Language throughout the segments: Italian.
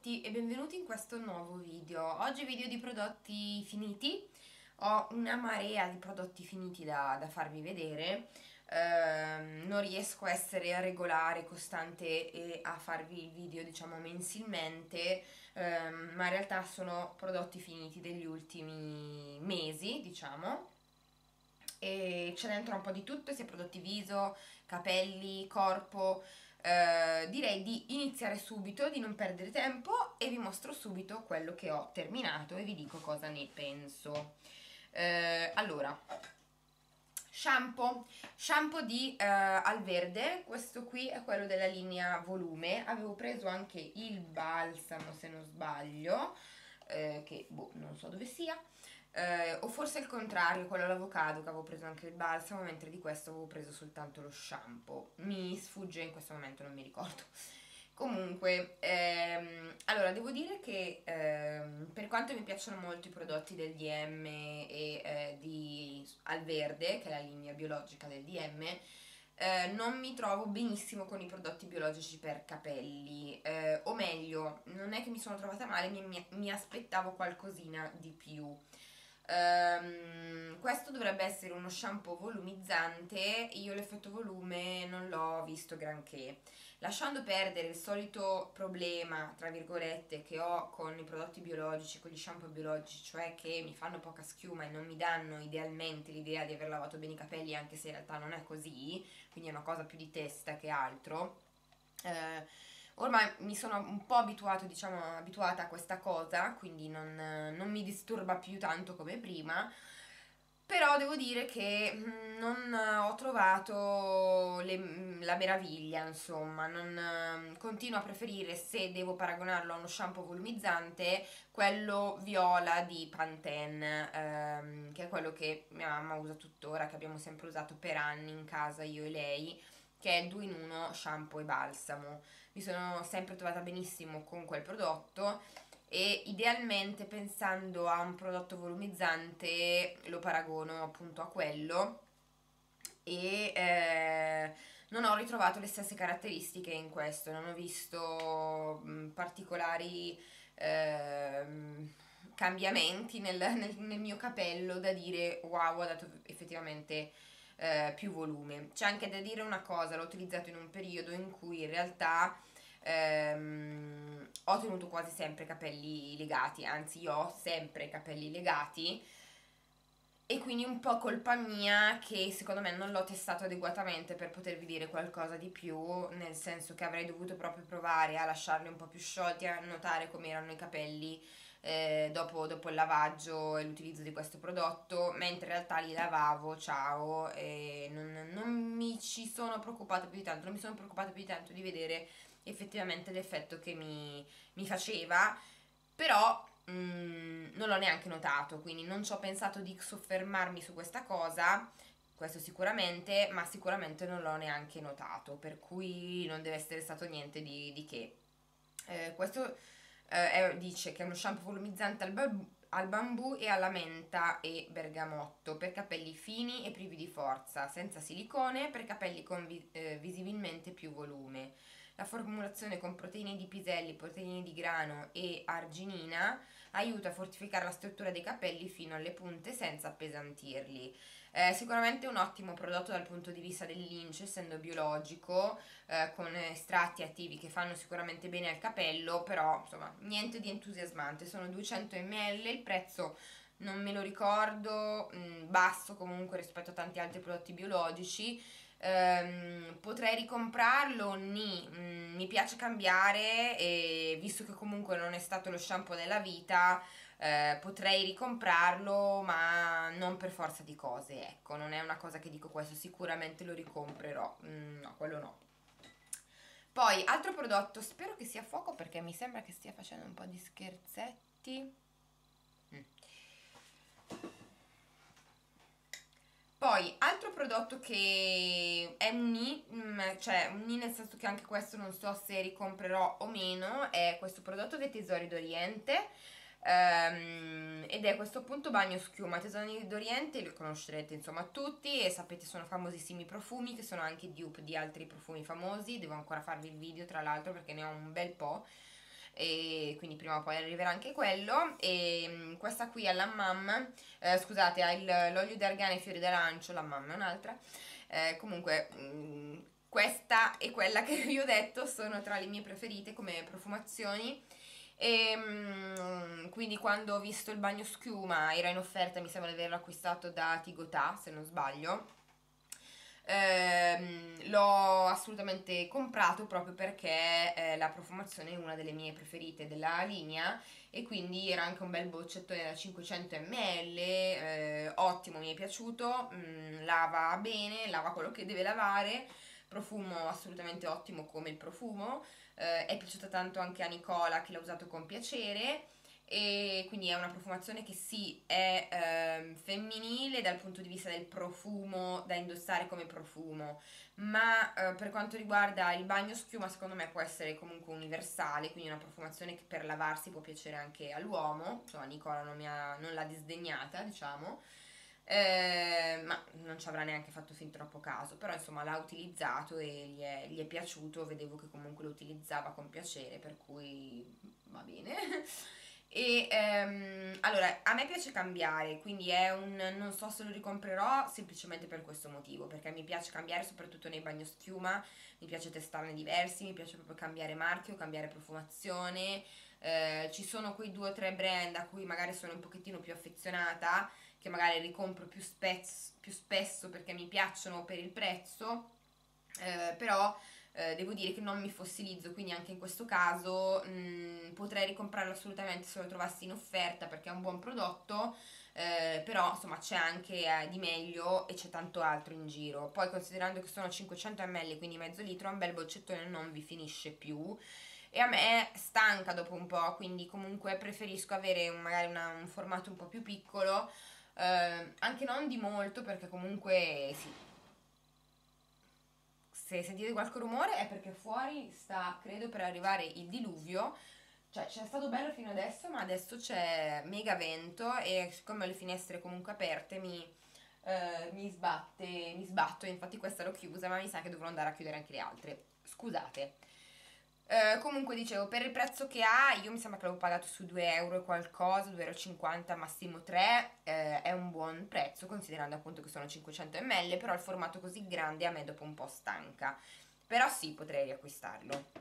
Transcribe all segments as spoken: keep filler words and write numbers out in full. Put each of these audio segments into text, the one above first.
tutti e benvenuti in questo nuovo video. Oggi video di prodotti finiti. Ho una marea di prodotti finiti da, da farvi vedere. Ehm, non riesco a essere regolare, costante e a farvi il video diciamo mensilmente, ehm, ma in realtà sono prodotti finiti degli ultimi mesi, diciamo. E c'è dentro un po' di tutto, sia prodotti viso, capelli, corpo. Eh, direi di iniziare subito, di non perdere tempo e vi mostro subito quello che ho terminato e vi dico cosa ne penso. Eh, allora, shampoo, shampoo di eh, Alverde, questo qui è quello della linea volume. Avevo preso anche il balsamo se non sbaglio, eh, che boh, non so dove sia. Eh, o forse il contrario, quello all'avocado, che avevo preso anche il balsamo, mentre di questo avevo preso soltanto lo shampoo. Mi sfugge in questo momento, non mi ricordo. Comunque, ehm, allora devo dire che ehm, per quanto mi piacciono molto i prodotti del D M e eh, di Alverde, che è la linea biologica del D M, eh, non mi trovo benissimo con i prodotti biologici per capelli, eh, o meglio, non è che mi sono trovata male, mi, mi, mi aspettavo qualcosina di più. Um, questo dovrebbe essere uno shampoo volumizzante, io l'effetto volume non l'ho visto granché, lasciando perdere il solito problema, tra virgolette, che ho con i prodotti biologici, con gli shampoo biologici, cioè che mi fanno poca schiuma e non mi danno idealmente l'idea di aver lavato bene i capelli, anche se in realtà non è così, quindi è una cosa più di testa che altro. Eh, Ormai mi sono un po' abituato, diciamo, abituata a questa cosa, quindi non, non mi disturba più tanto come prima. Però devo dire che mm, non ho trovato le- mm, la meraviglia, insomma, non, eh, continuo a preferire, se devo paragonarlo a uno shampoo volumizzante, quello viola di Pantene, ehm, che è quello che mia mamma usa tuttora, che abbiamo sempre usato per anni in casa, io e lei, che è il due in uno shampoo e balsamo. Mi sono sempre trovata benissimo con quel prodotto e idealmente, pensando a un prodotto volumizzante, lo paragono appunto a quello e eh, non ho ritrovato le stesse caratteristiche in questo, non ho visto mh, particolari ehm, cambiamenti nel, nel- nel mio capello da dire wow, ha dato effettivamente eh, più volume. C'è anche da dire una cosa, l'ho utilizzato in un periodo in cui in realtà ehm, ho tenuto quasi sempre i capelli legati, anzi io ho sempre i capelli legati e quindi un po' colpa mia che secondo me non l'ho testato adeguatamente per potervi dire qualcosa di più, nel senso che avrei dovuto proprio provare a lasciarli un po' più sciolti, a notare come erano i capelli eh, dopo, dopo il lavaggio e l'utilizzo di questo prodotto, mentre in realtà li lavavo, ciao, e non, non mi ci sono preoccupata più di tanto, non mi sono preoccupata più di tanto di vedere effettivamente l'effetto che mi, mi faceva, però mm, non l'ho neanche notato, quindi non ci ho pensato di soffermarmi su questa cosa, questo sicuramente, ma sicuramente non l'ho neanche notato, per cui non deve essere stato niente di, di che. Eh, questo eh, è- dice che è uno shampoo volumizzante al, bambu- al bambù e alla menta e bergamotto per capelli fini e privi di forza, senza silicone, per capelli con vi- eh, visibilmente più volume. La formulazione con proteine di piselli, proteine di grano e arginina aiuta a fortificare la struttura dei capelli fino alle punte senza appesantirli. È sicuramente un ottimo prodotto dal punto di vista del lince, essendo biologico, eh, con estratti attivi che fanno sicuramente bene al capello, però insomma niente di entusiasmante. Sono duecento millilitri, il prezzo non me lo ricordo, mh, basso comunque rispetto a tanti altri prodotti biologici. Ehm, potrei ricomprarlo, ni, mm, mi piace cambiare e visto che comunque non è stato lo shampoo della vita, eh, potrei ricomprarlo, ma non per forza di cose, ecco, non è una cosa che dico questo, sicuramente lo ricomprerò, mm, no, quello no. Poi, altro prodotto, spero che sia a fuoco perché mi sembra che stia facendo un po' di scherzetti. Mm. Poi, altro prodotto che è un ni, mm, cioè un ni nel senso che anche questo non so se ricomprerò o meno, è questo prodotto dei Tesori d'Oriente, ehm, ed è questo appunto bagno schiuma. I Tesori d'Oriente li conoscerete insomma tutti e sapete sono famosissimi profumi che sono anche dupe di altri profumi famosi, devo ancora farvi il video tra l'altro perché ne ho un bel po'. e quindi prima o poi arriverà anche quello. E mh, questa qui è la Hammam, eh, scusate, ha il- l'olio di argano e fiori d'arancio, la Hammam è un'altra. Eh, comunque mh, questa e quella che vi ho detto sono tra le mie preferite come profumazioni. E mm, quindi quando ho visto il bagno schiuma era in offerta, mi sembra di averlo acquistato da Tigotà, se non sbaglio. Ehm, l'ho assolutamente comprato proprio perché eh, la profumazione è una delle mie preferite della linea e quindi era anche un bel boccettone da cinquecento millilitri, eh, ottimo, mi è piaciuto, mm, lava bene, lava quello che deve lavare, profumo assolutamente ottimo come il profumo, eh, è piaciuta tanto anche a Nicola che l'ha usato con piacere e quindi è una profumazione che sì, è ehm, femminile dal punto di vista del profumo da indossare come profumo, ma eh, per quanto riguarda il bagno schiuma secondo me può essere comunque universale, quindi una profumazione che per lavarsi può piacere anche all'uomo, insomma Nicola non, mi ha, non l'ha disdegnata, diciamo. Eh, ma non ci avrà neanche fatto fin troppo caso, però insomma l'ha utilizzato e gli è, gli è piaciuto, vedevo che comunque lo utilizzava con piacere, per cui va bene. E ehm, allora, a me piace cambiare, quindi è un non so se lo ricomprerò semplicemente per questo motivo, perché mi piace cambiare soprattutto nei bagnoschiuma, mi piace testarne diversi, mi piace proprio cambiare marchio, cambiare profumazione. Eh, ci sono quei due o tre brand a cui magari sono un pochettino più affezionata, che magari ricompro più, spez- più spesso perché mi piacciono per il prezzo, eh, però eh, devo dire che non mi fossilizzo, quindi anche in questo caso mh, potrei ricomprarlo assolutamente se lo trovassi in offerta perché è un buon prodotto, eh, però insomma c'è anche eh, di meglio e c'è tanto altro in giro. Poi considerando che sono cinquecento millilitri, quindi mezzo litro, un bel boccettone non vi finisce più. E a me stanca dopo un po', quindi comunque preferisco avere un- magari una- un formato un po' più piccolo, eh, anche non di molto perché comunque sì, se sentite qualche rumore è perché fuori sta, credo, per arrivare il diluvio. Cioè, c'è stato bello fino adesso, ma adesso c'è mega vento e siccome ho le finestre comunque aperte mi, eh, mi sbatte, mi sbatto. Infatti questa l'ho chiusa, ma mi sa che dovrò andare a chiudere anche le altre. Scusate. Eh, comunque dicevo, per il prezzo che ha, io mi sembra che l'avevo pagato su due euro e qualcosa, due euro e cinquanta, massimo tre, eh, è un buon prezzo considerando appunto che sono cinquecento millilitri, però il formato così grande a me dopo un po' stanca. Però sì, potrei riacquistarlo.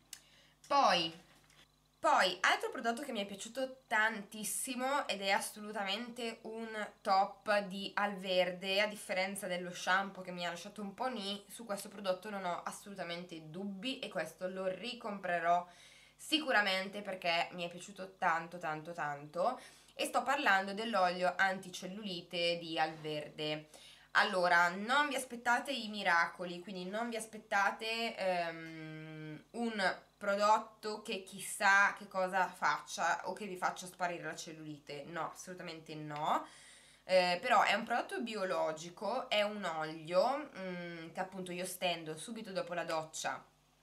Poi, poi, altro prodotto che mi è piaciuto tantissimo ed è assolutamente un top di Alverde, a differenza dello shampoo che mi ha lasciato un po' nì, su questo prodotto non ho assolutamente dubbi e questo lo ricomprerò sicuramente perché mi è piaciuto tanto tanto tanto e sto parlando dell'olio anticellulite di Alverde. Allora, non vi aspettate i miracoli, quindi non vi aspettate ehm, un prodotto che chissà che cosa faccia o che vi faccia sparire la cellulite. No, assolutamente no. Eh, però è un prodotto biologico, è un olio mm, che appunto io stendo subito dopo la doccia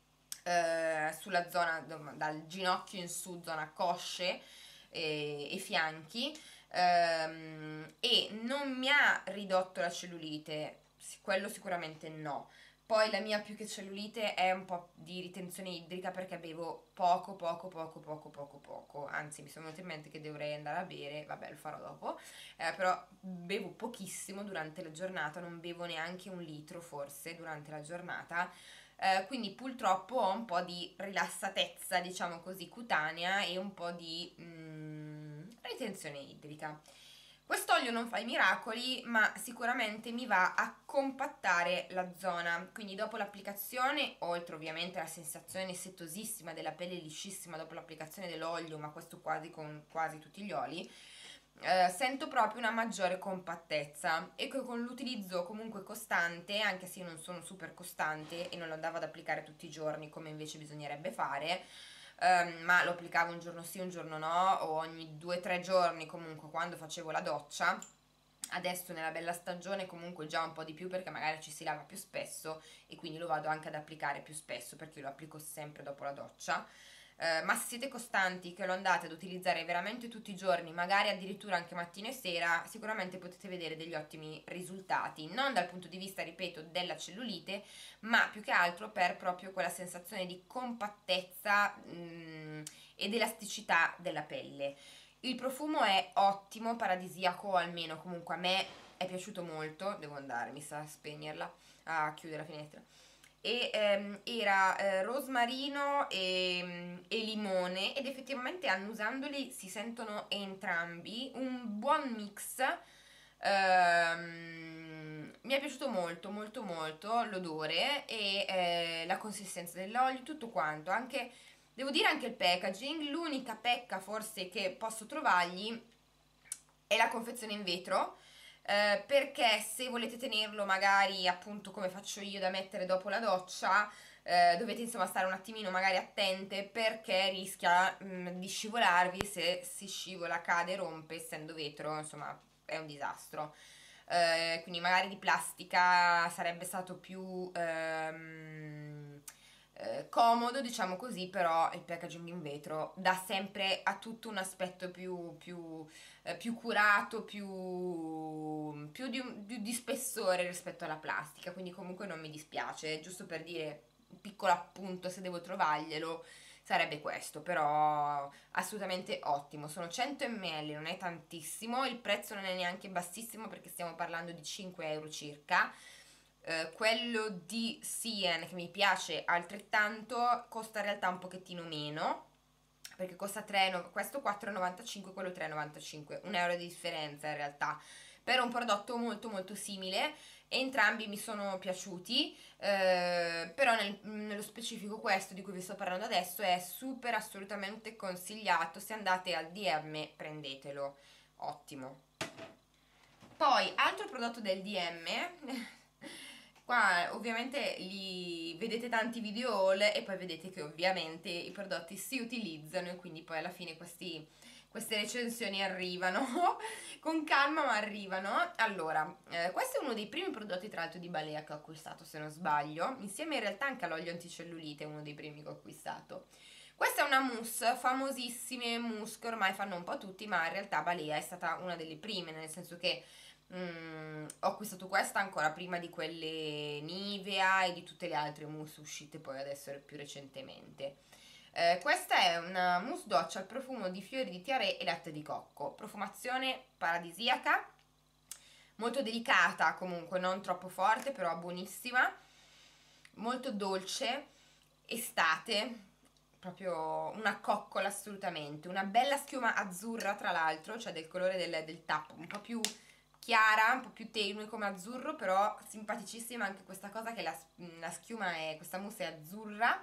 eh, sulla zona dal ginocchio in su, zona cosce e, e fianchi, ehm, e non mi ha ridotto la cellulite, sì, quello sicuramente no. Poi la mia più che cellulite è un po' di ritenzione idrica perché bevo poco, poco, poco, poco, poco, poco. Anzi, mi sono venuto in mente che dovrei andare a bere, vabbè, lo farò dopo. Eh, però bevo pochissimo durante la giornata, non bevo neanche un litro forse durante la giornata. Eh, quindi purtroppo ho un po' di rilassatezza, diciamo così, cutanea e un po' di mm, ritenzione idrica. Quest'olio non fa i miracoli, ma sicuramente mi va a compattare la zona. Quindi dopo l'applicazione, oltre ovviamente alla sensazione settosissima della pelle liscissima dopo l'applicazione dell'olio, ma questo quasi con quasi tutti gli oli, eh, sento proprio una maggiore compattezza e che con l'utilizzo comunque costante, anche se io non sono super costante e non lo andavo ad applicare tutti i giorni come invece bisognerebbe fare, ehm, ma lo applicavo un giorno sì, un giorno no, o ogni due o tre giorni comunque quando facevo la doccia. Adesso nella bella stagione comunque già un po' di più perché magari ci si lava più spesso e quindi lo vado anche ad applicare più spesso perché io lo applico sempre dopo la doccia. eh, ma se siete costanti che lo andate ad utilizzare veramente tutti i giorni, magari addirittura anche mattino e sera, sicuramente potete vedere degli ottimi risultati, non dal punto di vista, ripeto, della cellulite, ma più che altro per proprio quella sensazione di compattezza mh, ed elasticità della pelle. Il profumo è ottimo, paradisiaco, almeno comunque a me è piaciuto molto. Devo andare, mi sa a spegnerla, a chiudere la finestra. E ehm, era eh, rosmarino e, e limone, ed effettivamente annusandoli si sentono entrambi un buon mix. Ehm, mi è piaciuto molto molto molto l'odore e eh, la consistenza dell'olio, tutto quanto, anche devo dire anche il packaging. L'unica pecca forse che posso trovargli è la confezione in vetro, eh, perché se volete tenerlo magari appunto come faccio io da mettere dopo la doccia, eh, dovete insomma stare un attimino magari attente, perché rischia mh, di scivolarvi. Se si scivola, cade, rompe, essendo vetro insomma è un disastro. Eh, quindi magari di plastica sarebbe stato più ehm, eh, comodo, diciamo così, però il packaging in vetro dà sempre a tutto un aspetto più, più, eh, più curato, più, più di, un- di- di spessore rispetto alla plastica, quindi comunque non mi dispiace, giusto per dire un piccolo appunto, se devo trovarglielo sarebbe questo, però assolutamente ottimo. Sono cento millilitri, non è tantissimo, il prezzo non è neanche bassissimo perché stiamo parlando di cinque euro circa. Eh, quello di Sien, che mi piace altrettanto, costa in realtà un pochettino meno, perché costa tre, no- questo quattro e novantacinque, quello tre e novantacinque, un euro di differenza in realtà, per un prodotto molto molto simile. Entrambi mi sono piaciuti, eh, però nel- nello specifico questo di cui vi sto parlando adesso è super assolutamente consigliato. Se andate al D M prendetelo, ottimo. Poi, altro prodotto del D M, qua ovviamente li vedete tanti video haul e poi vedete che ovviamente i prodotti si utilizzano, e quindi poi alla fine questi, queste recensioni arrivano con calma, ma arrivano. Allora, eh, questo è uno dei primi prodotti tra l'altro di Balea che ho acquistato, se non sbaglio, insieme in realtà anche all'olio anticellulite, è uno dei primi che ho acquistato. Questa è una mousse, famosissime mousse che ormai fanno un po' tutti, ma in realtà Balea è stata una delle prime, nel senso che mm, ho acquistato questa ancora prima di quelle Nivea e di tutte le altre mousse uscite poi adesso più recentemente. Eh, questa è una mousse doccia al profumo di fiori di tiare e latte di cocco, profumazione paradisiaca, molto delicata comunque, non troppo forte, però buonissima, molto dolce, estate, proprio una coccola assolutamente, una bella schiuma azzurra tra l'altro, cioè del colore del, del tappo, un po' più chiara, un po' più tenue come azzurro, però simpaticissima anche questa cosa che la, la schiuma è, questa mousse è azzurra.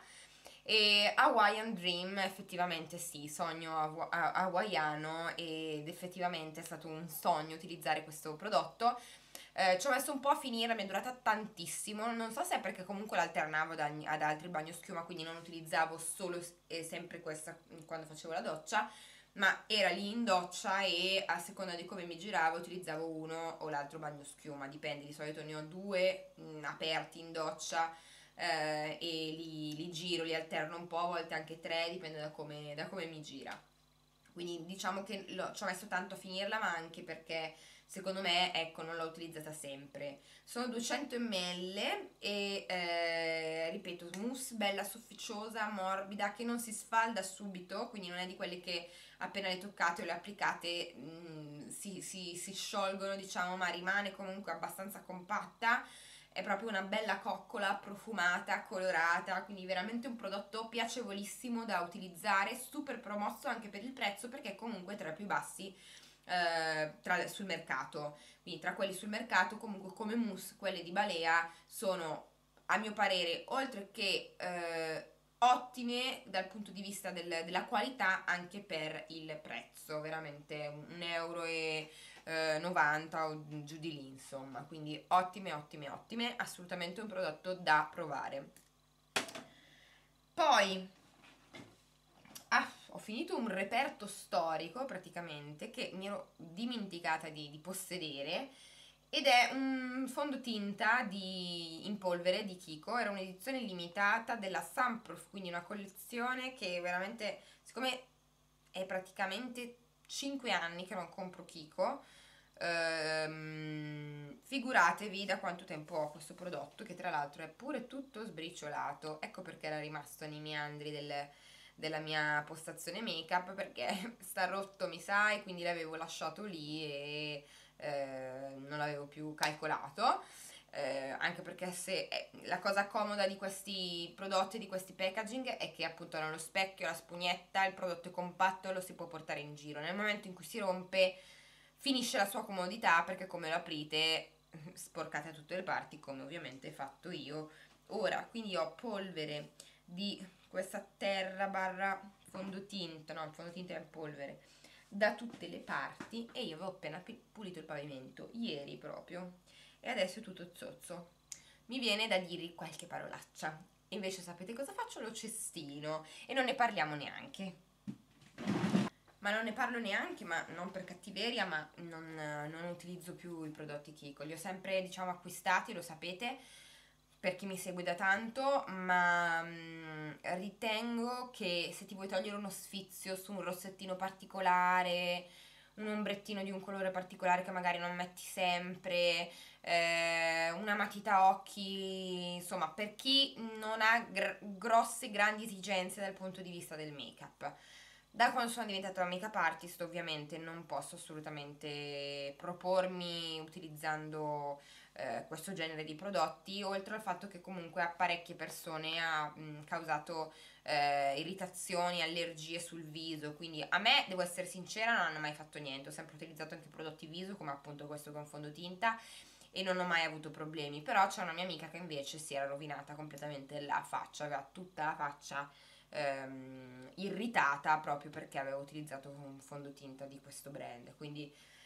E Hawaiian Dream, effettivamente sì, sogno hawa- ha- hawaiano, ed effettivamente è stato un sogno utilizzare questo prodotto. Eh, ci ho messo un po' a finire, mi è durata tantissimo, non so se è perché comunque l'alternavo ad, agni- ad altri bagnoschiuma, quindi non utilizzavo solo e sempre questa quando facevo la doccia, ma era lì in doccia e a seconda di come mi giravo utilizzavo uno o l'altro bagnoschiuma, dipende, di solito ne ho due mh, aperti in doccia, eh, e li, li giro, li alterno un po', a volte anche tre, dipende da come, da come mi gira. Quindi diciamo che l'ho- ci ho messo tanto a finirla, ma anche perché secondo me, ecco, non l'ho utilizzata sempre. Sono duecento millilitri e, eh, ripeto, mousse bella sofficiosa, morbida, che non si sfalda subito, quindi non è di quelle che appena le toccate o le applicate mm, si, si- si sciolgono, diciamo, ma rimane comunque abbastanza compatta. È proprio una bella coccola profumata, colorata, quindi veramente un prodotto piacevolissimo da utilizzare, super promosso anche per il prezzo, perché comunque è tra i più bassi eh, tra- sul mercato. Quindi tra quelli sul mercato, comunque come mousse, quelle di Balea sono, a mio parere, oltre che eh, ottime dal punto di vista del- della qualità, anche per il prezzo, veramente un euro e eh, novanta o giù di lì, insomma. Quindi ottime, ottime, ottime, assolutamente un prodotto da provare. Poi ah, ho finito un reperto storico praticamente che mi ero dimenticata di, di possedere, ed è un fondotinta di, in polvere di Kiko, era un'edizione limitata della Sunproof, quindi una collezione che veramente, siccome è praticamente cinque anni che non compro Kiko, ehm, figuratevi da quanto tempo ho questo prodotto, che tra l'altro è pure tutto sbriciolato. Ecco perché era rimasto nei meandri del, della mia postazione make up, perché sta rotto mi sa, e quindi l'avevo lasciato lì e eh, non l'avevo più calcolato. Eh, anche perché se eh, la cosa comoda di questi prodotti, di questi packaging, è che appunto hanno lo specchio, la spugnetta, il prodotto è compatto e lo si può portare in giro. Nel momento in cui si rompe finisce la sua comodità, perché come lo aprite sporcate a tutte le parti, come ovviamente ho fatto io ora. Quindi ho polvere di questa terra barra fondotinta, no, il fondotinta è in polvere, da tutte le parti, e io avevo appena pulito il pavimento ieri proprio e adesso è tutto zozzo. Mi viene da dirgli qualche parolaccia, invece sapete cosa faccio? Lo cestino e non ne parliamo neanche. Ma non ne parlo neanche, ma non per cattiveria, ma non, non utilizzo più i prodotti Kiko. Li ho sempre, diciamo, acquistati, lo sapete, per chi mi segue da tanto, ma mh, ritengo che se ti vuoi togliere uno sfizio su un rossettino particolare, un ombrettino di un colore particolare che magari non metti sempre, eh, una matita occhi, insomma, per chi non ha gr- grosse, grandi esigenze dal punto di vista del make-up. Da quando sono diventata make-up artist, ovviamente non posso assolutamente propormi utilizzando eh, questo genere di prodotti, oltre al fatto che comunque a parecchie persone ha mh, causato eh, irritazioni, allergie sul viso, quindi a me, devo essere sincera, non hanno mai fatto niente. Ho sempre utilizzato anche prodotti viso, come appunto questo che è un fondotinta, e non ho mai avuto problemi. Però c'è una mia amica che invece si era rovinata completamente la faccia, aveva tutta la faccia ehm, irritata proprio perché avevo utilizzato un fondotinta di questo brand. Quindi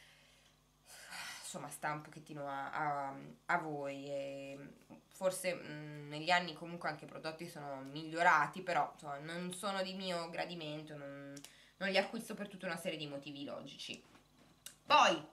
insomma sta un pochettino a, a, a voi, e forse mh, negli anni comunque anche i prodotti sono migliorati, però insomma non sono di mio gradimento, non, non li acquisto per tutta una serie di motivi logici. Poi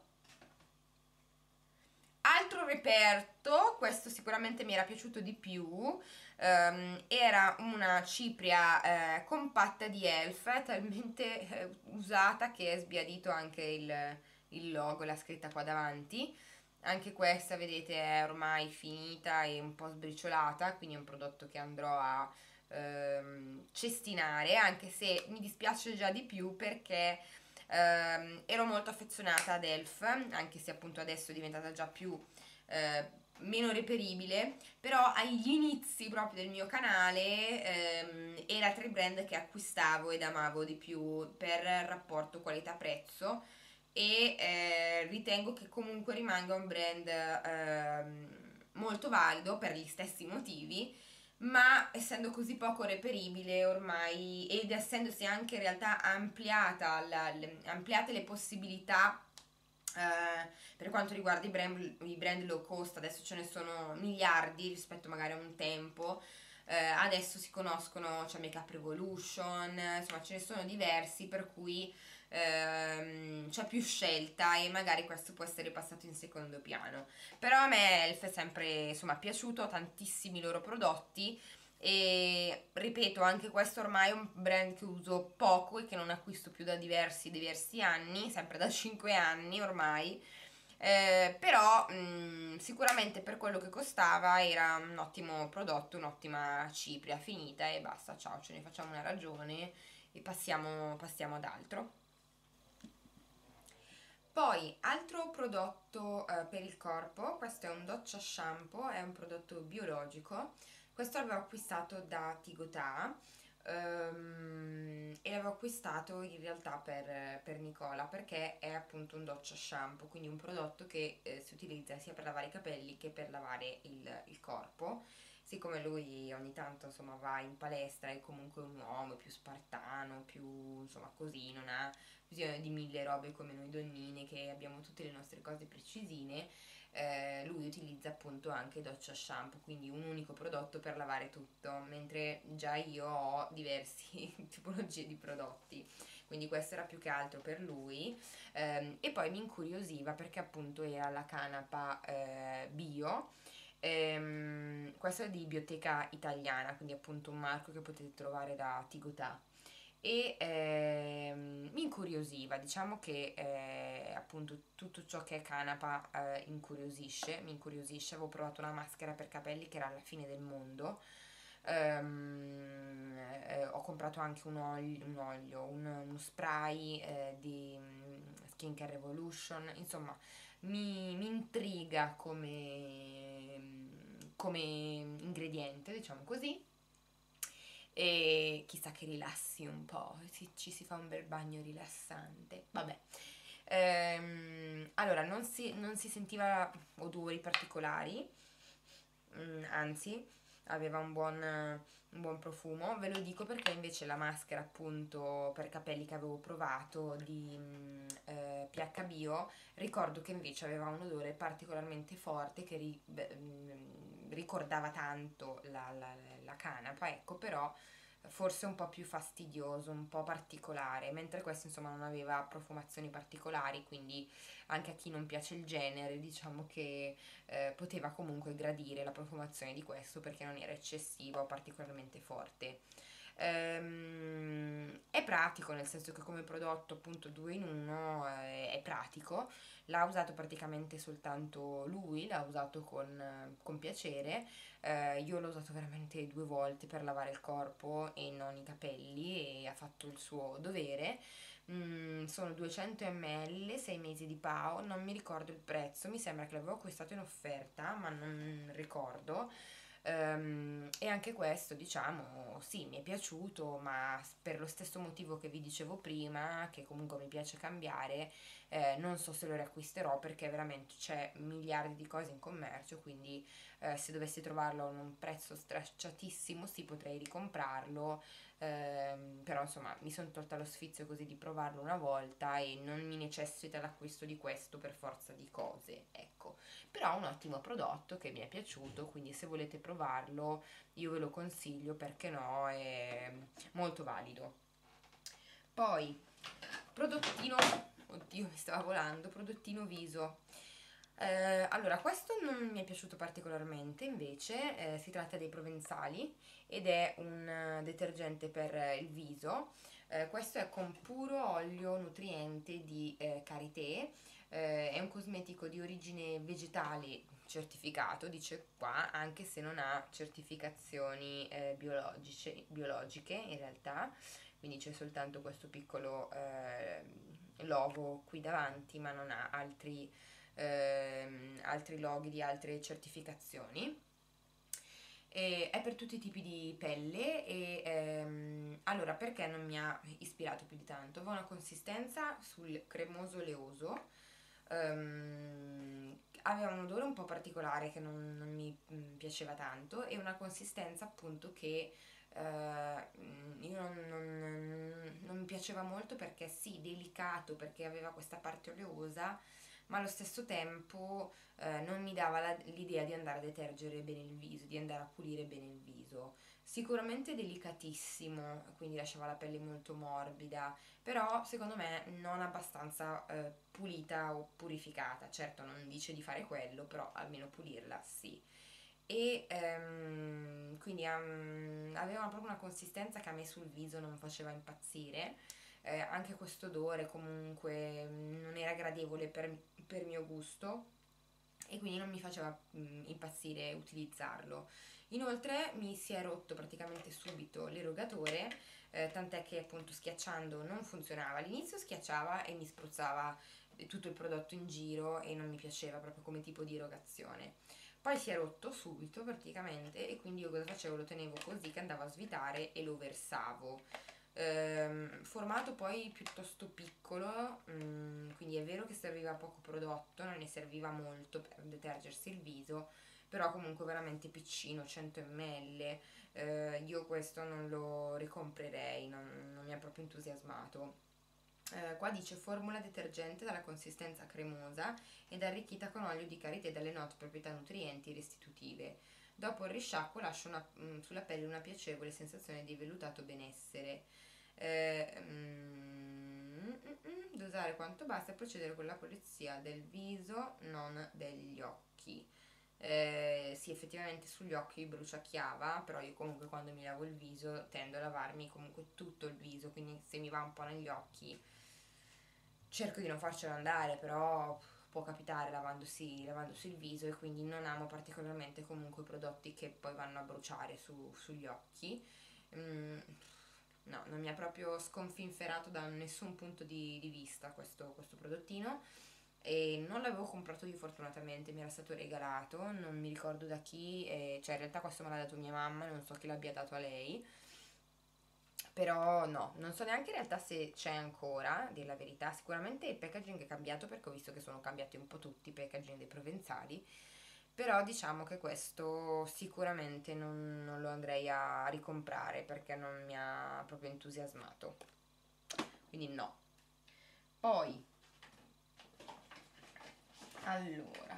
altro reperto, questo sicuramente mi era piaciuto di più, ehm, era una cipria eh, compatta di Elf, talmente eh, usata che è sbiadito anche il, il logo, la scritta qua davanti. Anche questa, vedete, è ormai finita e un po' sbriciolata, quindi è un prodotto che andrò a ehm, cestinare, anche se mi dispiace già di più perché ehm, ero molto affezionata ad Elf, anche se appunto adesso è diventata già più eh, meno reperibile, però agli inizi proprio del mio canale ehm, era tra i brand che acquistavo ed amavo di più per rapporto qualità-prezzo, e eh, ritengo che comunque rimanga un brand ehm, molto valido per gli stessi motivi, ma essendo così poco reperibile ormai, ed essendosi anche in realtà ampliata la- le, ampliate le possibilità eh, per quanto riguarda i brand, i brand low cost, adesso ce ne sono miliardi rispetto magari a un tempo. Eh, adesso si conoscono, c'è Makeup Revolution, insomma ce ne sono diversi, per cui ehm, c'è più scelta e magari questo può essere passato in secondo piano. Però a me Elf è sempre insomma piaciuto, ho tantissimi loro prodotti, e ripeto, anche questo ormai è un brand che uso poco e che non acquisto più da diversi diversi anni, sempre da cinque anni ormai. Eh, però mh, sicuramente per quello che costava era un ottimo prodotto, un'ottima cipria finita, e basta, ciao, ce ne facciamo una ragione e passiamo, passiamo ad altro. Poi, altro prodotto eh, per il corpo, questo è un doccia shampoo, è un prodotto biologico. Questo l'avevo acquistato da Tigotà, ehm, e l'avevo acquistato in realtà per, per Nicola, perché è appunto un doccia shampoo, quindi un prodotto che eh, si utilizza sia per lavare i capelli che per lavare il, il corpo. Siccome lui ogni tanto insomma va in palestra, è comunque un uomo più spartano, più insomma così, non ha bisogno di mille robe come noi donnine che abbiamo tutte le nostre cose precisine. Eh, lui utilizza appunto anche doccia shampoo, quindi un unico prodotto per lavare tutto, mentre già io ho diverse tipologie di prodotti, quindi questo era più che altro per lui. Ehm, e poi mi incuriosiva perché appunto era la canapa eh, bio. Ehm, questo è di Bioteca Italiana, quindi appunto un marchio che potete trovare da Tigotà. E ehm, mi incuriosiva, diciamo che eh, appunto tutto ciò che è canapa eh, incuriosisce, mi incuriosisce. Avevo provato una maschera per capelli che era alla fine del mondo. Ehm, eh, ho comprato anche un olio, un olio, un- uno spray eh, di mm, Skincare Revolution, insomma mi, mi intriga come, come ingrediente, diciamo così. E chissà che rilassi un po', si- ci si fa un bel bagno rilassante. Vabbè. Ehm, allora, non si, non si sentiva odori particolari, mm, anzi, aveva un buon, un buon profumo. Ve lo dico perché invece la maschera appunto per capelli che avevo provato di mm, eh, P H Bio, ricordo che invece aveva un odore particolarmente forte che ri- beh, mm, ricordava tanto la, la, la canapa, ecco, però forse un po' più fastidioso, un po' particolare, mentre questo insomma non aveva profumazioni particolari, quindi anche a chi non piace il genere, diciamo che eh, poteva comunque gradire la profumazione di questo perché non era eccessiva o particolarmente forte. Ehm, è pratico, nel senso che come prodotto appunto due in uno eh, è pratico. L'ha usato praticamente soltanto lui, l'ha usato con, con piacere. Eh, io l'ho usato veramente due volte per lavare il corpo e non i capelli e ha fatto il suo dovere. Mm, sono duecento millilitri, sei mesi di PAO, non mi ricordo il prezzo, mi sembra che l'avevo acquistato in offerta, ma non ricordo. Ehm, e anche questo, diciamo, sì, mi è piaciuto, ma per lo stesso motivo che vi dicevo prima, che comunque mi piace cambiare, eh, non so se lo riacquisterò perché veramente c'è miliardi di cose in commercio, quindi eh, se dovessi trovarlo a un prezzo stracciatissimo, sì, potrei ricomprarlo. Ehm, però insomma mi sono tolta lo sfizio così di provarlo una volta e non mi necessita l'acquisto di questo per forza di cose, ecco. Però è un ottimo prodotto che mi è piaciuto, quindi se volete provarlo io ve lo consiglio perché no, è molto valido. Poi, prodottino, oddio mi stava volando, prodottino viso. Eh, allora, questo non mi è piaciuto particolarmente, invece eh, si tratta dei provenzali ed è un eh, detergente per eh, il viso. Eh, questo è con puro olio nutriente di eh, karité. Eh, è un cosmetico di origine vegetale certificato, dice qua, anche se non ha certificazioni eh, biologiche, biologiche in realtà, quindi c'è soltanto questo piccolo eh, logo qui davanti, ma non ha altri, ehm, altri loghi di altre certificazioni. E è per tutti i tipi di pelle e ehm, allora perché non mi ha ispirato più di tanto? Aveva una consistenza sul cremoso oleoso, ehm, aveva un odore un po' particolare che non, non mi mm, piaceva tanto e una consistenza appunto che eh, mm, io non, non- non mi piaceva molto perché sì, delicato, perché aveva questa parte oleosa, ma allo stesso tempo eh, non mi dava la- l'idea di andare a detergere bene il viso, di andare a pulire bene il viso. Sicuramente delicatissimo, quindi lasciava la pelle molto morbida, però secondo me non abbastanza eh, pulita o purificata. Certo, non dice di fare quello, però almeno pulirla sì. E ehm, quindi um, aveva proprio una consistenza che a me sul viso non faceva impazzire. Eh, anche questo odore comunque mm, non era gradevole per, per mio gusto e quindi non mi faceva mm, impazzire utilizzarlo. Inoltre mi si è rotto praticamente subito l'erogatore, eh, tant'è che appunto schiacciando non funzionava. All'inizio schiacciava e mi spruzzava tutto il prodotto in giro e non mi piaceva proprio come tipo di erogazione. Poi si è rotto subito praticamente e quindi io cosa facevo? Lo tenevo così che andavo a svitare e lo versavo. Ehm, formato poi piuttosto piccolo, mm, quindi è vero che serviva poco prodotto, non ne serviva molto per detergersi il viso, però comunque veramente piccino, cento millilitri. Eh, io questo non lo ricomprerei, non, non mi ha proprio entusiasmato. Eh, qua dice formula detergente dalla consistenza cremosa ed arricchita con olio di karité dalle note proprietà nutrienti e restitutive. Dopo il risciacquo lascia una- mm, sulla pelle una piacevole sensazione di vellutato benessere. Eh, mm, mm, mm, mm, dosare quanto basta e procedere con la pulizia del viso, non degli occhi. Eh, sì, effettivamente sugli occhi bruciacchiava, però io comunque quando mi lavo il viso tendo a lavarmi comunque tutto il viso, quindi se mi va un po' negli occhi cerco di non farcelo andare, però può capitare lavandosi, lavandosi il viso, e quindi non amo particolarmente comunque prodotti che poi vanno a bruciare su- sugli occhi. Mm, no, non mi ha proprio sconfinferato da nessun punto di, di vista questo, questo prodottino, e non l'avevo comprato io fortunatamente, mi era stato regalato, non mi ricordo da chi, e- cioè in realtà questo me l'ha dato mia mamma, non so chi l'abbia dato a lei, però no, non so neanche in realtà se c'è ancora, a dir la verità. Sicuramente il packaging è cambiato, perché ho visto che sono cambiati un po' tutti i packaging dei provenzali, però diciamo che questo sicuramente non, non lo andrei a ricomprare perché non mi ha proprio entusiasmato, quindi no. Poi, allora,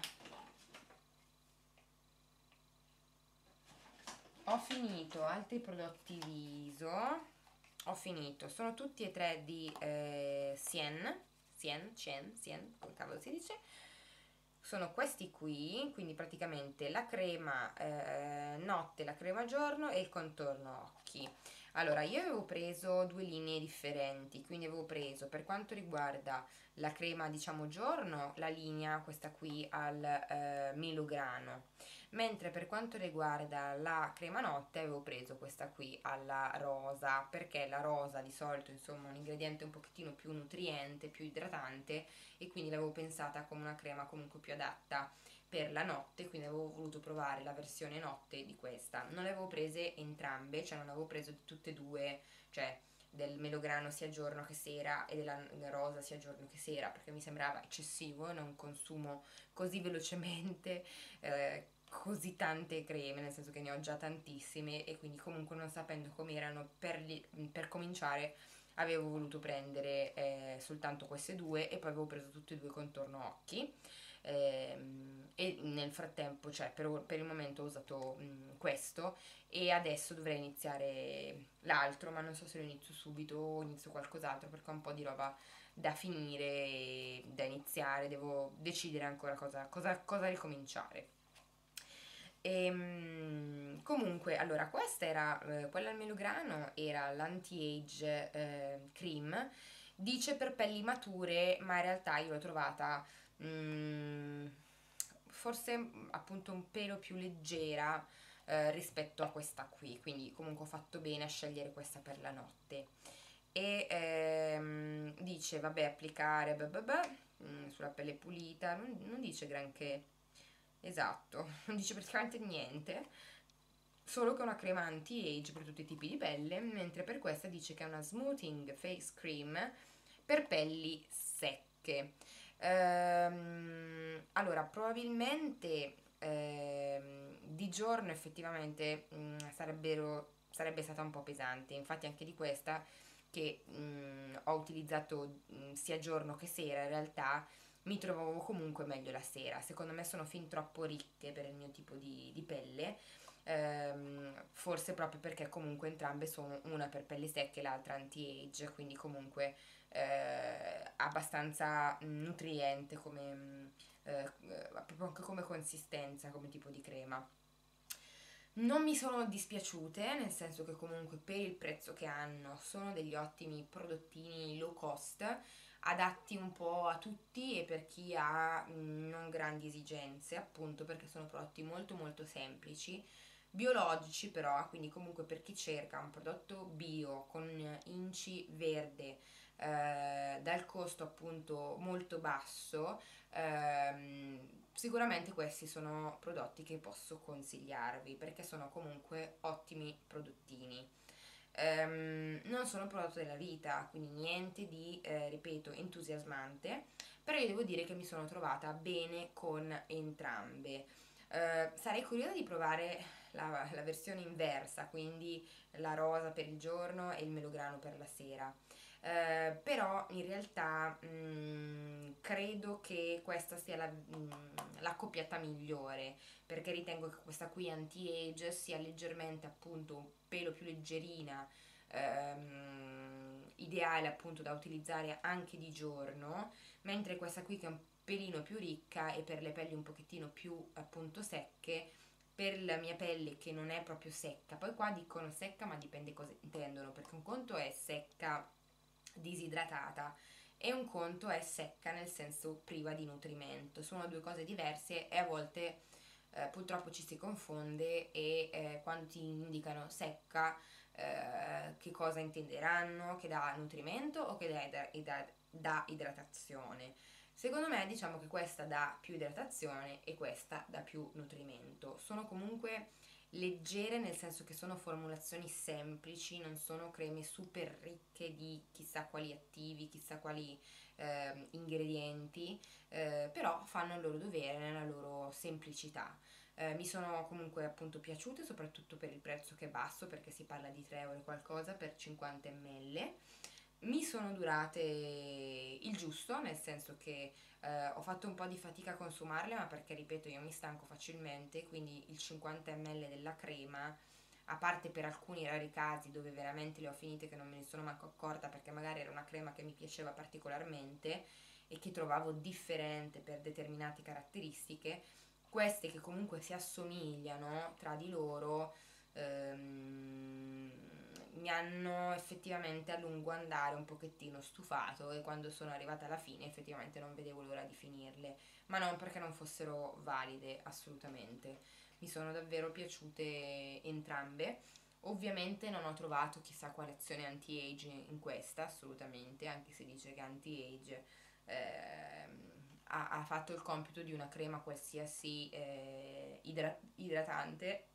ho finito altri prodotti viso, ho finito, sono tutti e tre di eh, Sien, Sien, Sien, Sien, come cavolo si dice. Sono questi qui, quindi praticamente la crema eh, notte, la crema giorno e il contorno occhi. Allora, io avevo preso due linee differenti, quindi avevo preso, per quanto riguarda la crema diciamo giorno, la linea questa qui al eh, milograno, mentre per quanto riguarda la crema notte avevo preso questa qui alla rosa, perché la rosa di solito insomma è un ingrediente un pochettino più nutriente, più idratante, e quindi l'avevo pensata come una crema comunque più adatta per la notte, quindi avevo voluto provare la versione notte di questa. Non le avevo prese entrambe, cioè non avevo preso di tutte e due, cioè del melograno sia giorno che sera e della rosa sia giorno che sera, perché mi sembrava eccessivo, non consumo così velocemente eh, così tante creme, nel senso che ne ho già tantissime, e quindi comunque non sapendo com'erano, per, per cominciare avevo voluto prendere eh, soltanto queste due, e poi avevo preso tutte e due contorno occhi. Ehm, e nel frattempo, cioè per, per il momento ho usato mh, questo, e adesso dovrei iniziare l'altro, ma non so se lo inizio subito o inizio qualcos'altro, perché ho un po' di roba da finire e da iniziare, devo decidere ancora cosa, cosa, cosa ricominciare. Ehm, comunque, allora, questa era, eh, quella al melograno era l'anti-age eh, cream, dice per pelli mature, ma in realtà io l'ho trovata mm, forse mm, appunto un pelo più leggera eh, rispetto a questa qui, quindi comunque ho fatto bene a scegliere questa per la notte. E ehm, dice, vabbè, applicare blah blah blah, mm, sulla pelle pulita, non, non dice granché. Esatto, non dice praticamente niente, solo che è una crema anti-age per tutti i tipi di pelle, mentre per questa dice che è una smoothing face cream per pelli secche. Ehm, allora, probabilmente ehm, di giorno effettivamente mm, sarebbero, sarebbe stata un po' pesante, infatti anche di questa che mm, ho utilizzato mm, sia giorno che sera, in realtà mi trovavo comunque meglio la sera. Secondo me sono fin troppo ricche per il mio tipo di, di pelle, ehm, forse proprio perché comunque entrambe sono una per pelli secche e l'altra anti-age, quindi comunque eh, abbastanza nutriente come, mm, eh, eh, proprio anche come consistenza, come tipo di crema. Non mi sono dispiaciute, nel senso che comunque per il prezzo che hanno sono degli ottimi prodottini low cost, adatti un po' a tutti e per chi ha mm, non grandi esigenze, appunto perché sono prodotti molto molto semplici, biologici però, quindi comunque per chi cerca un prodotto bio con inci verde, eh, dal costo appunto molto basso, ehm, sicuramente questi sono prodotti che posso consigliarvi perché sono comunque ottimi prodottini. Ehm, non sono prodotto della vita, quindi niente di, eh, ripeto, entusiasmante, però io devo dire che mi sono trovata bene con entrambe. Eh, sarei curiosa di provare la, la versione inversa, quindi la rosa per il giorno e il melograno per la sera. Eh, però in realtà mh, credo che questa sia la, mh, la coppiata migliore, perché ritengo che questa qui anti-age sia leggermente appunto un pelo più leggerina, ehm, ideale appunto da utilizzare anche di giorno, mentre questa qui che è un pelino più ricca e per le pelli un pochettino più appunto secche, per la mia pelle che non è proprio secca, poi qua dicono secca ma dipende cosa intendono, perché un conto è secca disidratata e un conto è secca nel senso priva di nutrimento, sono due cose diverse e a volte eh, purtroppo ci si confonde e eh, quando ti indicano secca eh, che cosa intenderanno, che dà nutrimento o che dà, dà, dà idratazione. Secondo me diciamo che questa dà più idratazione e questa dà più nutrimento. Sono comunque leggere nel senso che sono formulazioni semplici, non sono creme super ricche di chissà quali attivi, chissà quali eh, ingredienti, eh, però fanno il loro dovere nella loro semplicità. Eh, mi sono comunque appunto piaciute, soprattutto per il prezzo che è basso, perché si parla di tre euro e qualcosa per cinquanta millilitri. Mi sono durate il giusto, nel senso che eh, ho fatto un po' di fatica a consumarle, ma perché ripeto io mi stanco facilmente, quindi il cinquanta millilitri della crema, a parte per alcuni rari casi dove veramente le ho finite che non me ne sono manco accorta perché magari era una crema che mi piaceva particolarmente e che trovavo differente per determinate caratteristiche, queste che comunque si assomigliano tra di loro ehm, mi hanno effettivamente a lungo andare un pochettino stufato e quando sono arrivata alla fine effettivamente non vedevo l'ora di finirle, ma non perché non fossero valide, assolutamente. Mi sono davvero piaciute entrambe. Ovviamente non ho trovato chissà quale azione anti-age in questa, assolutamente, anche se dice che anti-age ehm, ha, ha fatto il compito di una crema qualsiasi eh, idra- idratante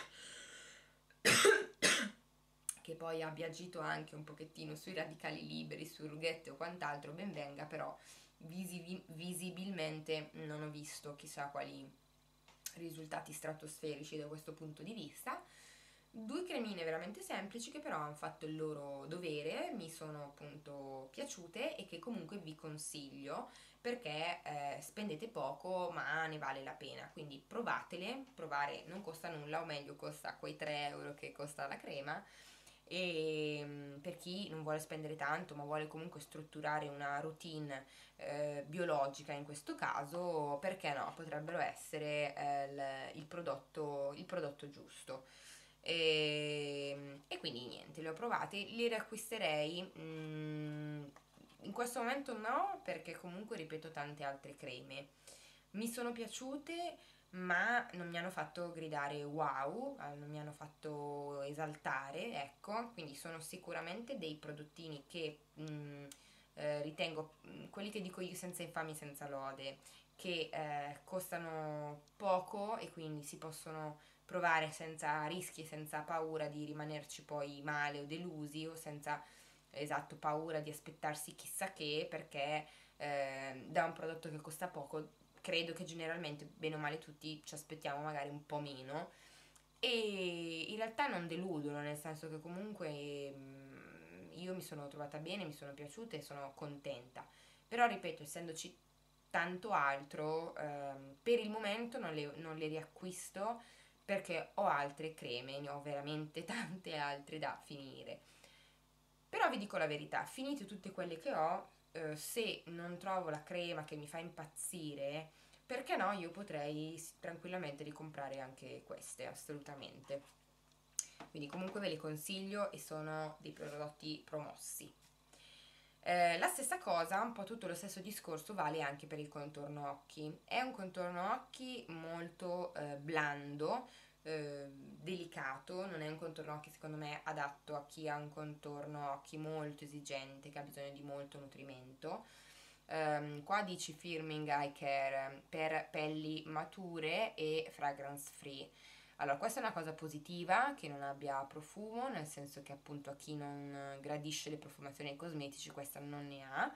che poi abbia agito anche un pochettino sui radicali liberi, su rughette o quant'altro, ben venga, però visivi- visibilmente non ho visto chissà quali risultati stratosferici da questo punto di vista. Due cremine veramente semplici che però hanno fatto il loro dovere, mi sono appunto piaciute e che comunque vi consiglio perché eh, spendete poco ma ne vale la pena, quindi provatele, provare non costa nulla o meglio costa quei tre euro che costa la crema e mm, per chi non vuole spendere tanto ma vuole comunque strutturare una routine eh, biologica in questo caso, perché no, potrebbero essere eh, il, il prodotto, il prodotto giusto. E, e quindi niente, le ho provate, le riacquisterei. mm, in questo momento no, perché comunque ripeto tante altre creme. Mi sono piaciute, ma non mi hanno fatto gridare wow, eh, non mi hanno fatto esaltare, ecco, quindi sono sicuramente dei prodottini che mh, eh, ritengo, mh, quelli che dico io senza infami, senza lode, che eh, costano poco e quindi si possono provare senza rischi, senza paura di rimanerci poi male o delusi o senza esatto paura di aspettarsi chissà che, perché eh, da un prodotto che costa poco credo che generalmente bene o male tutti ci aspettiamo magari un po' meno e in realtà non deludono, nel senso che comunque mh, io mi sono trovata bene, mi sono piaciute e sono contenta, però ripeto essendoci tanto altro ehm, per il momento non le, non le riacquisto perché ho altre creme, ne ho veramente tante altre da finire. Però vi dico la verità, finite tutte quelle che ho, eh, se non trovo la crema che mi fa impazzire, perché no, io potrei s- tranquillamente ricomprare anche queste, assolutamente. Quindi comunque ve le consiglio e sono dei prodotti promossi. Eh, la stessa cosa, un po' tutto lo stesso discorso vale anche per il contorno occhi. È un contorno occhi molto eh, blando, eh, delicato, non è un contorno occhi secondo me adatto a chi ha un contorno occhi molto esigente, che ha bisogno di molto nutrimento. Ehm, qua dici Firming Eye Care per pelli mature e fragrance free. Allora, questa è una cosa positiva che non abbia profumo, nel senso che appunto a chi non gradisce le profumazioni ai cosmetici questa non ne ha.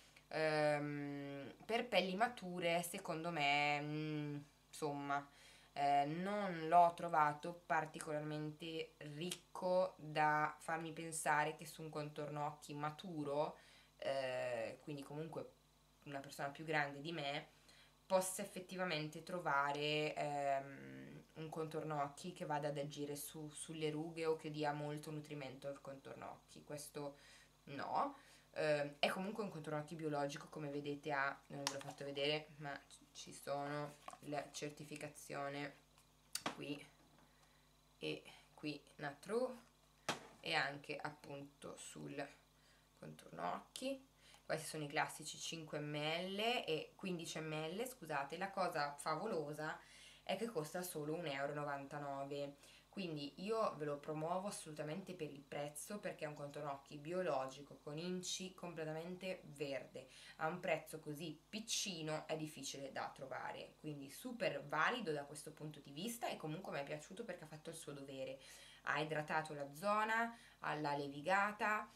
Ehm, per pelli mature, secondo me, mm, insomma, eh, non l'ho trovato particolarmente ricco da farmi pensare che su un contorno occhi maturo, eh, quindi comunque una persona più grande di me, possa effettivamente trovare ehm, un contorno occhi che vada ad agire su- sulle rughe o che dia molto nutrimento al contorno occhi. Questo no. Eh, è comunque un contorno occhi biologico, come vedete ha, non ve l'ho fatto vedere, ma ci sono la certificazione qui e qui Natru, e anche appunto sul contorno occhi. Questi sono i classici cinque millilitri e quindici millilitri, scusate. La cosa favolosa è che costa solo un euro e novantanove, quindi io ve lo promuovo assolutamente per il prezzo, perché è un contorno occhi biologico con inci completamente verde a un prezzo così piccino, è difficile da trovare, quindi super valido da questo punto di vista, e comunque mi è piaciuto perché ha fatto il suo dovere, ha idratato la zona, l'ha levigata.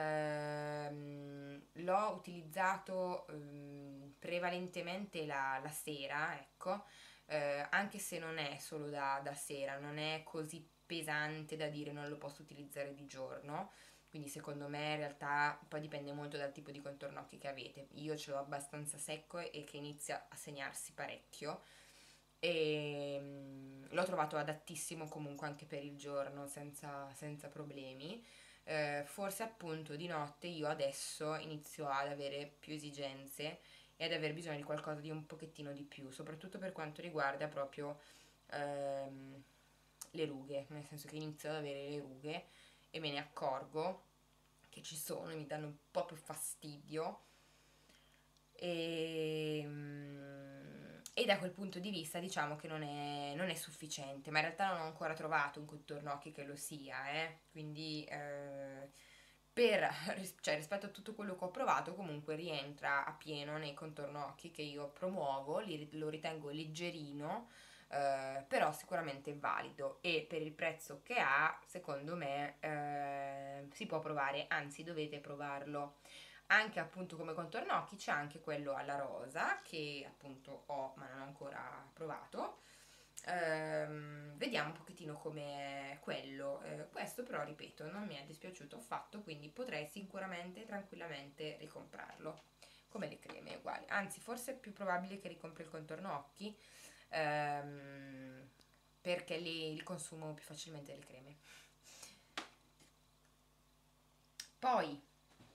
Ehm, l'ho utilizzato ehm, prevalentemente la, la sera, ecco, eh, anche se non è solo da, da sera, non è così pesante da dire non lo posso utilizzare di giorno, quindi secondo me in realtà poi dipende molto dal tipo di contorno occhi che avete. Io ce l'ho abbastanza secco e che inizia a segnarsi parecchio, e mm, l'ho trovato adattissimo comunque anche per il giorno senza, senza problemi. Eh, forse appunto di notte io adesso inizio ad avere più esigenze e ad aver bisogno di qualcosa di un pochettino di più, soprattutto per quanto riguarda proprio ehm, le rughe, nel senso che inizio ad avere le rughe e me ne accorgo che ci sono e mi danno un po' più fastidio, e, e da quel punto di vista diciamo che non è, non è sufficiente, ma in realtà non ho ancora trovato un contorno occhi che lo sia, eh? Quindi eh, per, cioè, rispetto a tutto quello che ho provato comunque rientra a pieno nei contorno occhi che io promuovo, li, lo ritengo leggerino, eh, però sicuramente valido, e per il prezzo che ha secondo me eh, si può provare, anzi dovete provarlo. Anche appunto come contorno occhi c'è anche quello alla rosa che appunto ho ma non ho ancora provato. Ehm, vediamo un pochettino come quello. Eh, questo però ripeto non mi è dispiaciuto affatto, quindi potrei sicuramente tranquillamente ricomprarlo, come le creme uguali, anzi forse è più probabile che ricompri il contorno occhi, ehm, perché li, li consumo più facilmente le creme. Poi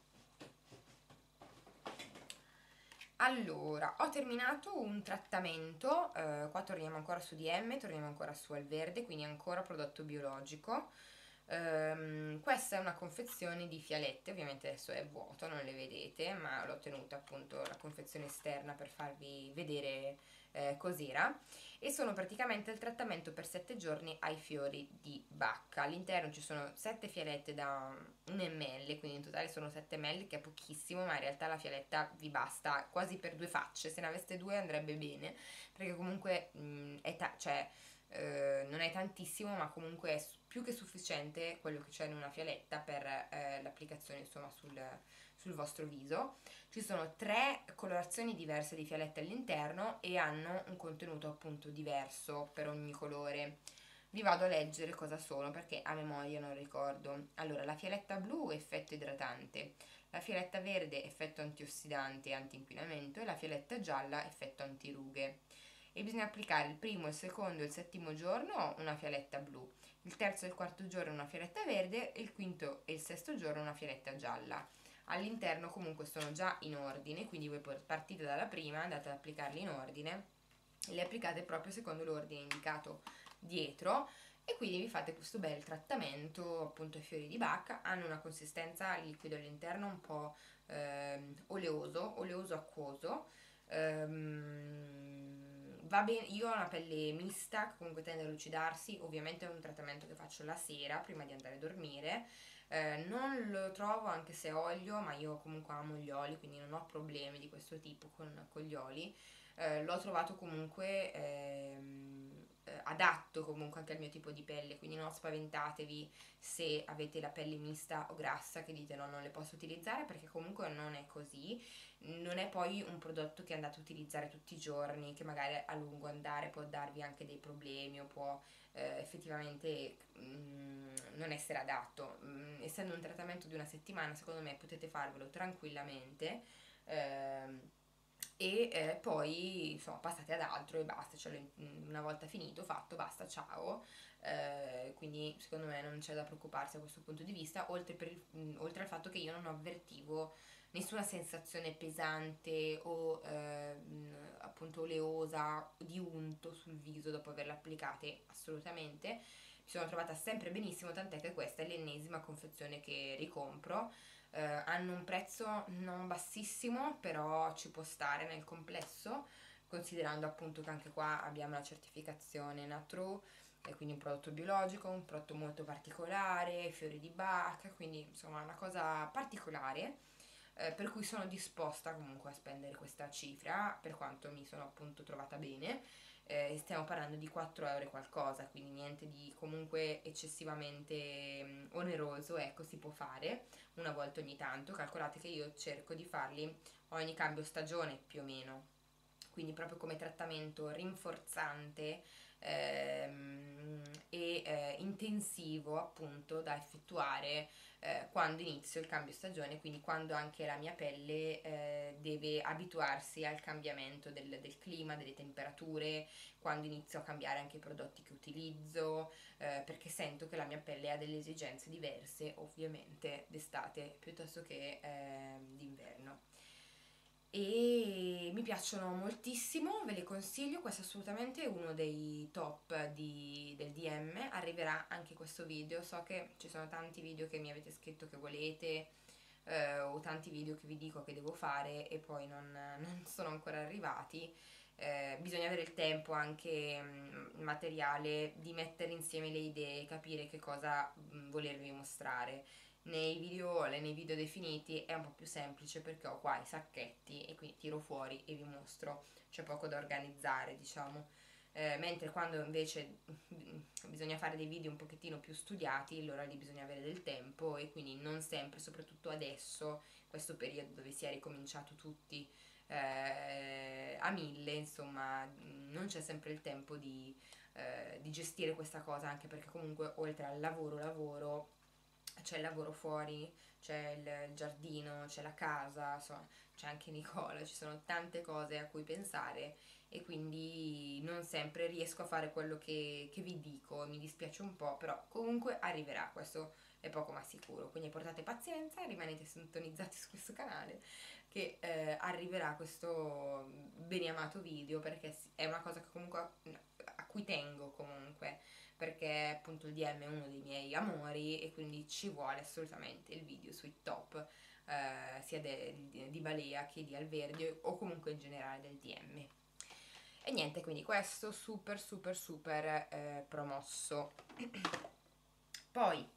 allora, ho terminato un trattamento, eh, qua torniamo ancora su D M, torniamo ancora su Alverde, quindi ancora prodotto biologico. Ehm, questa è una confezione di fialette, ovviamente adesso è vuoto, non le vedete, ma l'ho tenuta appunto la confezione esterna per farvi vedere eh, cos'era, e sono praticamente il trattamento per sette giorni ai fiori di bacca. All'interno ci sono sette fialette da un millilitro, quindi in totale sono sette millilitri, che è pochissimo, ma in realtà la fialetta vi basta quasi per due facce, se ne aveste due andrebbe bene, perché comunque mh, è ta- cioè, eh, non è tantissimo, ma comunque è più che sufficiente quello che c'è in una fialetta per eh, l'applicazione insomma sul, sul vostro viso. Ci sono tre colorazioni diverse di fialette all'interno e hanno un contenuto appunto diverso per ogni colore. Vi vado a leggere cosa sono perché a memoria non ricordo. Allora, la fialetta blu effetto idratante, la fialetta verde effetto antiossidante e antinquinamento, e la fialetta gialla effetto antirughe. E bisogna applicare il primo, il secondo e il settimo giorno una fialetta blu, il terzo e il quarto giorno una fialetta verde, e il quinto e il sesto giorno una fialetta gialla. All'interno comunque sono già in ordine, quindi voi partite dalla prima, andate ad applicarli in ordine e le applicate proprio secondo l'ordine indicato dietro, e quindi vi fate questo bel trattamento appunto ai fiori di bacca. Hanno una consistenza liquido all'interno un po' ehm, oleoso, oleoso acquoso. Ehm, va bene, io ho una pelle mista che comunque tende a lucidarsi, ovviamente è un trattamento che faccio la sera prima di andare a dormire. Eh, non lo trovo anche se olio, ma io comunque amo gli oli, quindi non ho problemi di questo tipo con, con gli oli. Eh, l'ho trovato comunque ehm, eh, adatto comunque anche al mio tipo di pelle, quindi non spaventatevi se avete la pelle mista o grassa che dite no, non le posso utilizzare, perché comunque non è così. Non è poi un prodotto che andate a utilizzare tutti i giorni, che magari a lungo andare può darvi anche dei problemi o può eh, effettivamente mh, non essere adatto. Mh, essendo un trattamento di una settimana, secondo me potete farvelo tranquillamente. ehm, e eh, poi insomma passate ad altro e basta, cioè una volta finito, fatto, basta, ciao. Eh, quindi secondo me non c'è da preoccuparsi a questo punto di vista, oltre, per il- mh, oltre al fatto che io non avvertivo nessuna sensazione pesante o eh, mh, appunto oleosa di unto sul viso dopo averle applicate, assolutamente. Mi sono trovata sempre benissimo, tant'è che questa è l'ennesima confezione che ricompro. Eh, hanno un prezzo non bassissimo, però ci può stare nel complesso, considerando appunto che anche qua abbiamo la certificazione Natru, e quindi un prodotto biologico, un prodotto molto particolare, fiori di Bach, quindi insomma una cosa particolare, eh, per cui sono disposta comunque a spendere questa cifra, per quanto mi sono appunto trovata bene. Eh, stiamo parlando di quattro euro e qualcosa, quindi niente di comunque eccessivamente mm, oneroso, ecco, si può fare una volta ogni tanto. Calcolate che io cerco di farli ogni cambio stagione più o meno, quindi proprio come trattamento rinforzante ehm, e eh, intensivo appunto da effettuare eh, quando inizio il cambio stagione, quindi quando anche la mia pelle eh, deve abituarsi al cambiamento del, del clima, delle temperature, quando inizio a cambiare anche i prodotti che utilizzo, eh, perché sento che la mia pelle ha delle esigenze diverse ovviamente d'estate piuttosto che eh, d'inverno. E mi piacciono moltissimo, ve li consiglio, questo assolutamente è uno dei top di- del D M, arriverà anche questo video, so che ci sono tanti video che mi avete scritto che volete, eh, o tanti video che vi dico che devo fare e poi non, non sono ancora arrivati. Eh, bisogna avere il tempo anche mh, materiale di mettere insieme le idee, capire che cosa mh, volervi mostrare. Nei video, nei video definiti è un po' più semplice perché ho qua i sacchetti e quindi tiro fuori e vi mostro, c'è poco da organizzare, diciamo. Eh, mentre quando invece mm, bisogna fare dei video un pochettino più studiati, allora lì bisogna avere del tempo e quindi non sempre, soprattutto adesso, questo periodo dove si è ricominciato tutti eh, a mille, insomma, mm, non c'è sempre il tempo di, eh, di gestire questa cosa, anche perché comunque oltre al lavoro, lavoro, c'è il lavoro fuori, c'è il, il giardino, c'è la casa, insomma, c'è anche Nicola, ci sono tante cose a cui pensare e quindi non sempre riesco a fare quello che, che vi dico, mi dispiace un po', però comunque arriverà, questo è poco ma sicuro, quindi portate pazienza, rimanete sintonizzati su questo canale che eh, arriverà questo beniamato video perché è una cosa che comunque a, a cui tengo comunque, perché appunto il D M è uno dei miei amori e quindi ci vuole assolutamente il video sui top eh, sia de, di, di Balea che di Alverde o comunque in generale del D M. E niente, quindi questo super super super eh, promosso. Poi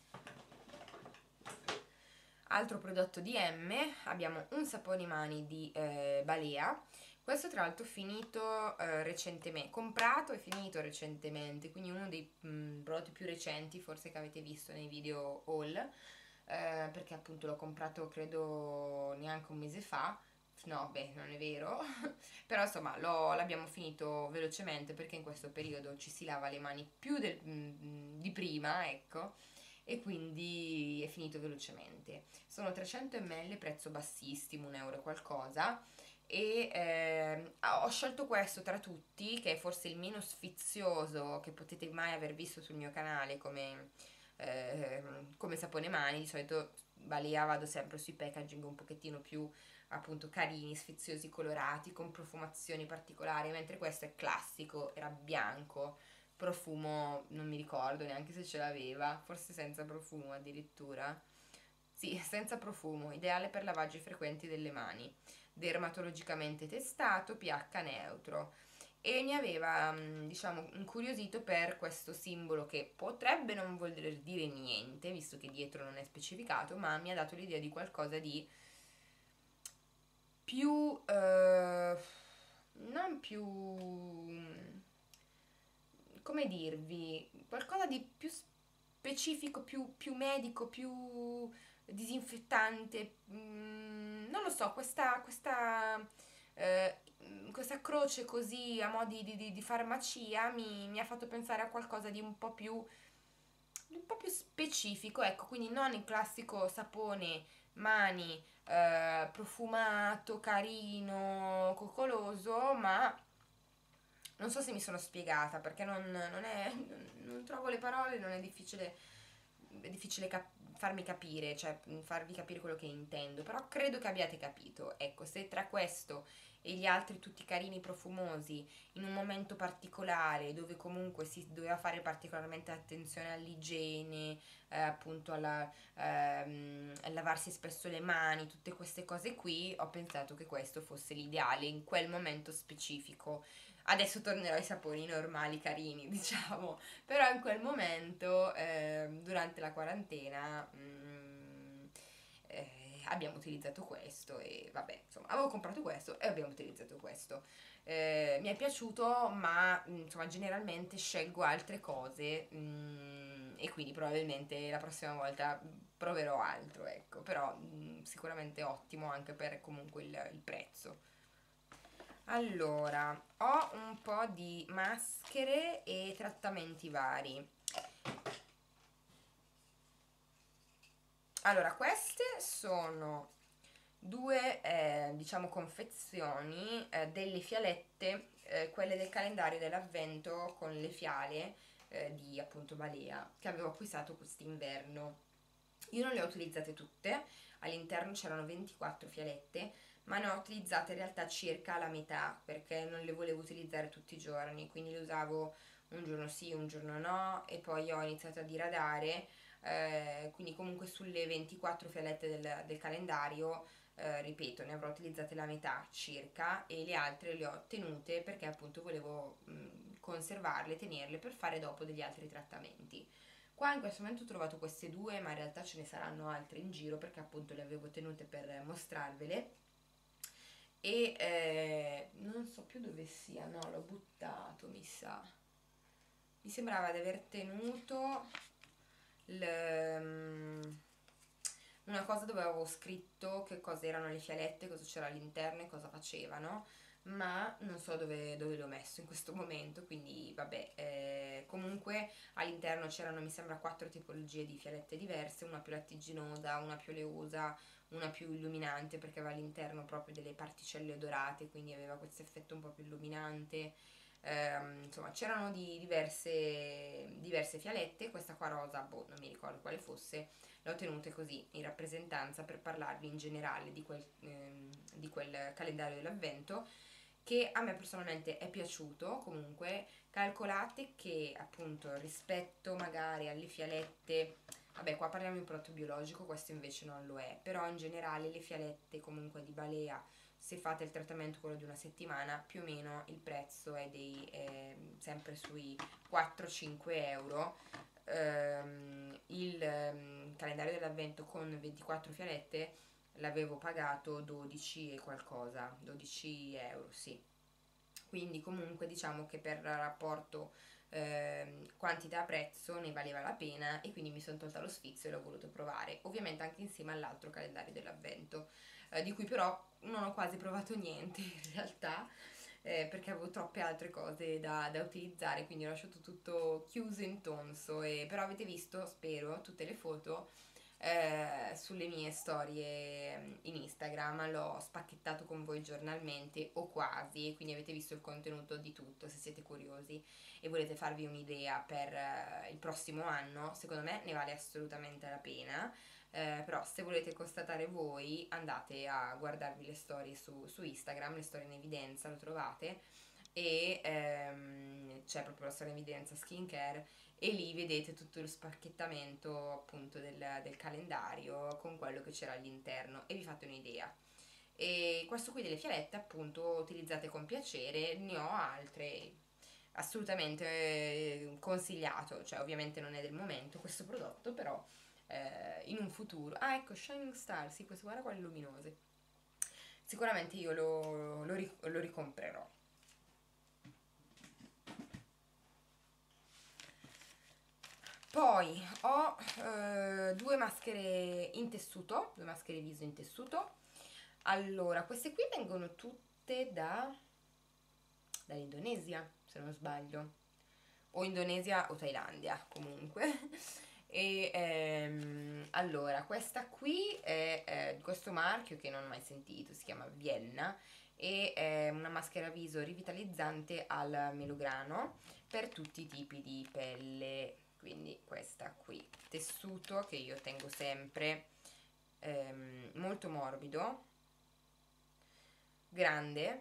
altro prodotto D M, abbiamo un sapone mani di eh, Balea. Questo tra l'altro ho finito eh, recentemente, comprato e finito recentemente, quindi uno dei mh, prodotti più recenti forse che avete visto nei video haul, eh, perché appunto l'ho comprato credo neanche un mese fa. No, beh, non è vero, però insomma lo- l'abbiamo finito velocemente perché in questo periodo ci si lava le mani più del- mh, di prima, ecco, e quindi è finito velocemente. Sono trecento millilitri, prezzo bassissimo, un euro e qualcosa. E ehm, ah, ho scelto questo tra tutti, che è forse il meno sfizioso che potete mai aver visto sul mio canale come, ehm, come sapone mani. Di solito Balea vado sempre sui packaging un pochettino più appunto carini, sfiziosi, colorati, con profumazioni particolari, mentre questo è classico, era bianco, profumo, non mi ricordo neanche se ce l'aveva, forse senza profumo addirittura. Sì, senza profumo, ideale per lavaggi frequenti delle mani, dermatologicamente testato, pH neutro. E mi aveva, mm, diciamo, incuriosito per questo simbolo che potrebbe non voler dire niente, visto che dietro non è specificato, ma mi ha dato l'idea di qualcosa di più, eh, non più, come dirvi, qualcosa di più specifico, più, più medico, più disinfettante, mm, non lo so, questa, questa, eh, questa croce così a mo' di, di- di farmacia mi, mi ha fatto pensare a qualcosa di un po' più, un po' più specifico, ecco, quindi non il classico sapone mani, eh, profumato, carino, coccoloso, ma non so se mi sono spiegata perché non, non è, non, non trovo le parole, non è difficile, è difficile cap- farmi capire, cioè mh, farvi capire quello che intendo, però credo che abbiate capito. Ecco, se tra questo e gli altri tutti carini, profumosi, in un momento particolare dove comunque si doveva fare particolarmente attenzione all'igiene, eh, appunto alla, ehm, a lavarsi spesso le mani, tutte queste cose qui, ho pensato che questo fosse l'ideale in quel momento specifico. Adesso tornerò ai sapori normali, carini, diciamo, però in quel momento, ehm, durante la quarantena, mm, eh, abbiamo utilizzato questo e vabbè, insomma, avevo comprato questo e abbiamo utilizzato questo. Eh, mi è piaciuto, ma mm, insomma, generalmente scelgo altre cose, mm, e quindi probabilmente la prossima volta proverò altro, ecco, però mm, sicuramente ottimo anche per comunque il, il prezzo. Allora, ho un po' di maschere e trattamenti vari. Allora, queste sono due, eh, diciamo, confezioni eh, delle fialette, eh, quelle del calendario dell'avvento con le fiale eh, di appunto Balea che avevo acquistato quest'inverno. Io non le ho utilizzate tutte, all'interno c'erano ventiquattro fialette, ma ne ho utilizzate in realtà circa la metà perché non le volevo utilizzare tutti i giorni, quindi le usavo un giorno sì, un giorno no e poi ho iniziato a diradare, eh, quindi comunque sulle ventiquattro fialette del, del calendario, eh, ripeto, ne avrò utilizzate la metà circa e le altre le ho tenute perché appunto volevo mh, conservarle, tenerle per fare dopo degli altri trattamenti. Qua in questo momento ho trovato queste due, ma in realtà ce ne saranno altre in giro perché appunto le avevo tenute per mostrarvele. E eh, non so più dove sia, no, l'ho buttato, mi sa. Mi sembrava di aver tenuto il, mm, una cosa dove avevo scritto che cosa erano le fialette, cosa c'era all'interno e cosa facevano, ma non so dove, dove l'ho messo in questo momento, quindi vabbè, eh, comunque all'interno c'erano mi sembra quattro tipologie di fialette diverse, una più lattiginosa, una più oleosa, una più illuminante perché aveva all'interno proprio delle particelle dorate, quindi aveva questo effetto un po' più illuminante. Ehm, insomma, c'erano di diverse, diverse fialette, questa qua rosa, boh, non mi ricordo quale fosse, le ho tenute così in rappresentanza per parlarvi in generale di quel, ehm, di quel calendario dell'avvento che a me personalmente è piaciuto. Comunque calcolate che appunto rispetto magari alle fialette, vabbè qua parliamo di un prodotto biologico, questo invece non lo è, però in generale le fialette comunque di Balea, se fate il trattamento quello di una settimana, più o meno il prezzo è dei, eh, sempre sui quattro-cinque euro. Ehm, il ehm, calendario dell'avvento con ventiquattro fialette l'avevo pagato dodici e qualcosa, dodici euro, sì. Quindi comunque diciamo che per rapporto ehm, quantità-prezzo ne valeva la pena e quindi mi sono tolta lo sfizio e l'ho voluto provare, ovviamente anche insieme all'altro calendario dell'avvento, eh, di cui però non ho quasi provato niente in realtà, eh, perché avevo troppe altre cose da, da utilizzare, quindi ho lasciato tutto chiuso in tonso, e, però avete visto, spero, tutte le foto eh, sulle mie storie mm, in Instagram, l'ho spacchettato con voi giornalmente o quasi, quindi avete visto il contenuto di tutto se siete curiosi e volete farvi un'idea per eh, il prossimo anno. Secondo me ne vale assolutamente la pena. Eh, però se volete constatare voi andate a guardarvi le storie su, su Instagram, le storie in evidenza lo trovate, e ehm, c'è proprio la storia in evidenza skincare e lì vedete tutto lo spacchettamento appunto del, del calendario con quello che c'era all'interno e vi fate un'idea. E questo qui delle fialette appunto utilizzate con piacere, ne ho altre, assolutamente eh, consigliato, cioè ovviamente non è del momento questo prodotto, però eh, in un futuro. Ah, ecco, Shining Star, sì, questo guarda quelle luminose. Sicuramente io lo, lo, ric- lo ricomprerò. Poi ho eh, due maschere in tessuto, due maschere viso in tessuto. Allora, queste qui vengono tutte da dall'Indonesia, se non sbaglio, o Indonesia o Thailandia, comunque. E ehm, allora, questa qui è eh, questo marchio che non ho mai sentito, si chiama Vienna e è una maschera viso rivitalizzante al melograno per tutti i tipi di pelle, quindi questa qui, tessuto che io tengo sempre, ehm, molto morbido, grande,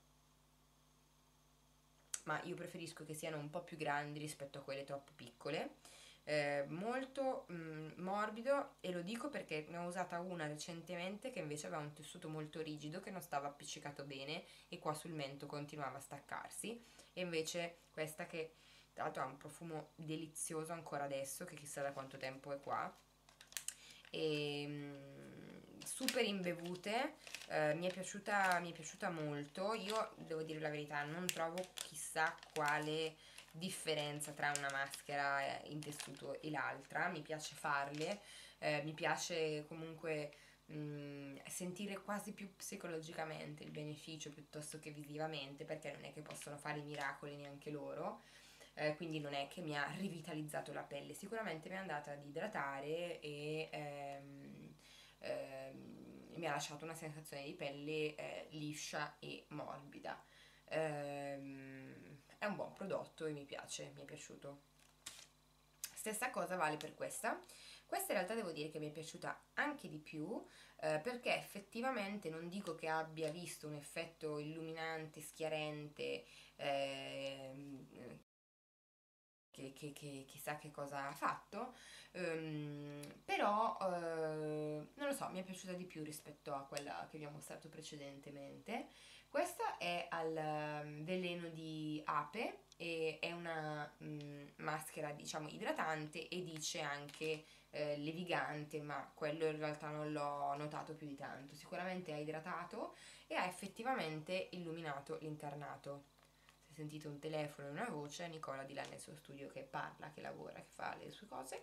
ma io preferisco che siano un po' più grandi rispetto a quelle troppo piccole, eh, molto mm, morbido, e lo dico perché ne ho usata una recentemente che invece aveva un tessuto molto rigido che non stava appiccicato bene e qua sul mento continuava a staccarsi, e invece questa che tra l'altro ha un profumo delizioso ancora adesso, che chissà da quanto tempo è qua, e mm, super imbevute, eh, mi è piaciuta, mi è piaciuta molto. Io devo dire la verità, non trovo chissà quale differenza tra una maschera in tessuto e l'altra, mi piace farle, eh, mi piace comunque mh, sentire quasi più psicologicamente il beneficio piuttosto che visivamente, perché non è che possono fare i miracoli neanche loro, eh, quindi non è che mi ha rivitalizzato la pelle, sicuramente mi è andata ad idratare e ehm, ehm, mi ha lasciato una sensazione di pelle eh, liscia e morbida. Ehm, è un buon prodotto e mi piace, mi è piaciuto. Stessa cosa vale per questa. Questa in realtà devo dire che mi è piaciuta anche di più, eh, perché effettivamente non dico che abbia visto un effetto illuminante, schiarente, ehm, che, che, che chissà che cosa ha fatto, ehm, però eh, non lo so, mi è piaciuta di più rispetto a quella che vi ho mostrato precedentemente. Questa è al ehm, veleno di ape e è una mm, maschera diciamo idratante e dice anche eh, levigante, ma quello in realtà non l'ho notato più di tanto. Sicuramente ha idratato e ha effettivamente illuminato l'incarnato. Se sentite un telefono e una voce, Nicola di là nel suo studio che parla, che lavora, che fa le sue cose.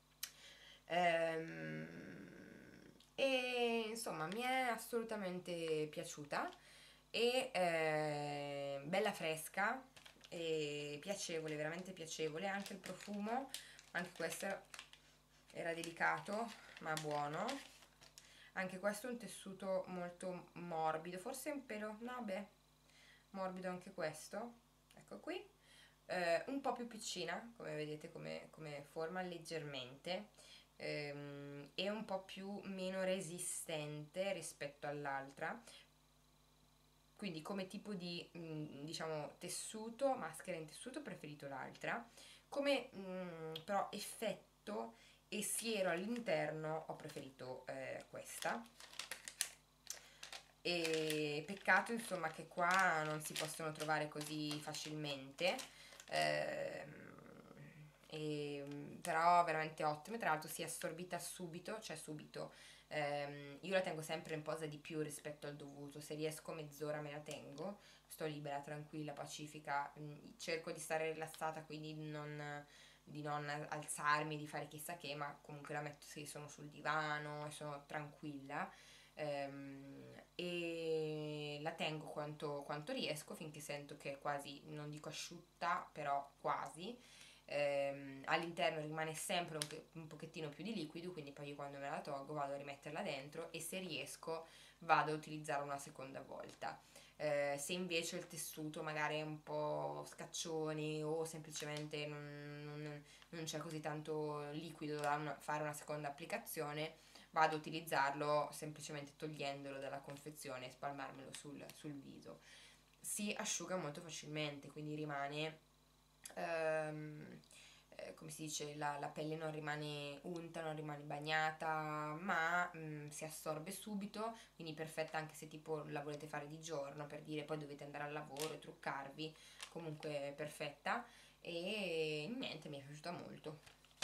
Ehm, e insomma mi è assolutamente piaciuta e eh, bella fresca e piacevole, veramente piacevole, anche il profumo, anche questo era delicato ma buono, anche questo è un tessuto molto morbido, forse un pelo, no beh, morbido anche questo, ecco qui, eh, un po' più piccina come vedete come, come forma, leggermente, ehm, e un po' più meno resistente rispetto all'altra, quindi come tipo di mh, diciamo tessuto, maschera in tessuto ho preferito l'altra, come mh, però effetto e siero all'interno ho preferito eh, questa. E peccato insomma che qua non si possono trovare così facilmente, ehm, e, però veramente ottime, tra l'altro si è assorbita subito, cioè subito, ehm, io la tengo sempre in posa di più rispetto al dovuto, se riesco mezz'ora me la tengo, sto libera, tranquilla, pacifica, mm, cerco di stare rilassata, quindi non, di non alzarmi, di fare chissà che, ma comunque la metto se sono sul divano e sono tranquilla, ehm, e la tengo quanto, quanto riesco finché sento che è quasi, non dico asciutta, però quasi. Ehm, all'interno rimane sempre un, un pochettino più di liquido, quindi poi io quando me la tolgo vado a rimetterla dentro e se riesco vado a utilizzarla una seconda volta. Eh, se invece il tessuto magari è un po' scaccione o semplicemente non, non- non c'è così tanto liquido da una- fare una seconda applicazione, vado a utilizzarlo semplicemente togliendolo dalla confezione e spalmarmelo sul, sul viso. Si asciuga molto facilmente, quindi rimane, ehm, eh, come si dice, la, la pelle non rimane unta, non rimane bagnata, ma mm, si assorbe subito, quindi perfetta anche se tipo la volete fare di giorno, per dire poi dovete andare al lavoro e truccarvi, comunque perfetta, e niente, mi è piaciuta molto.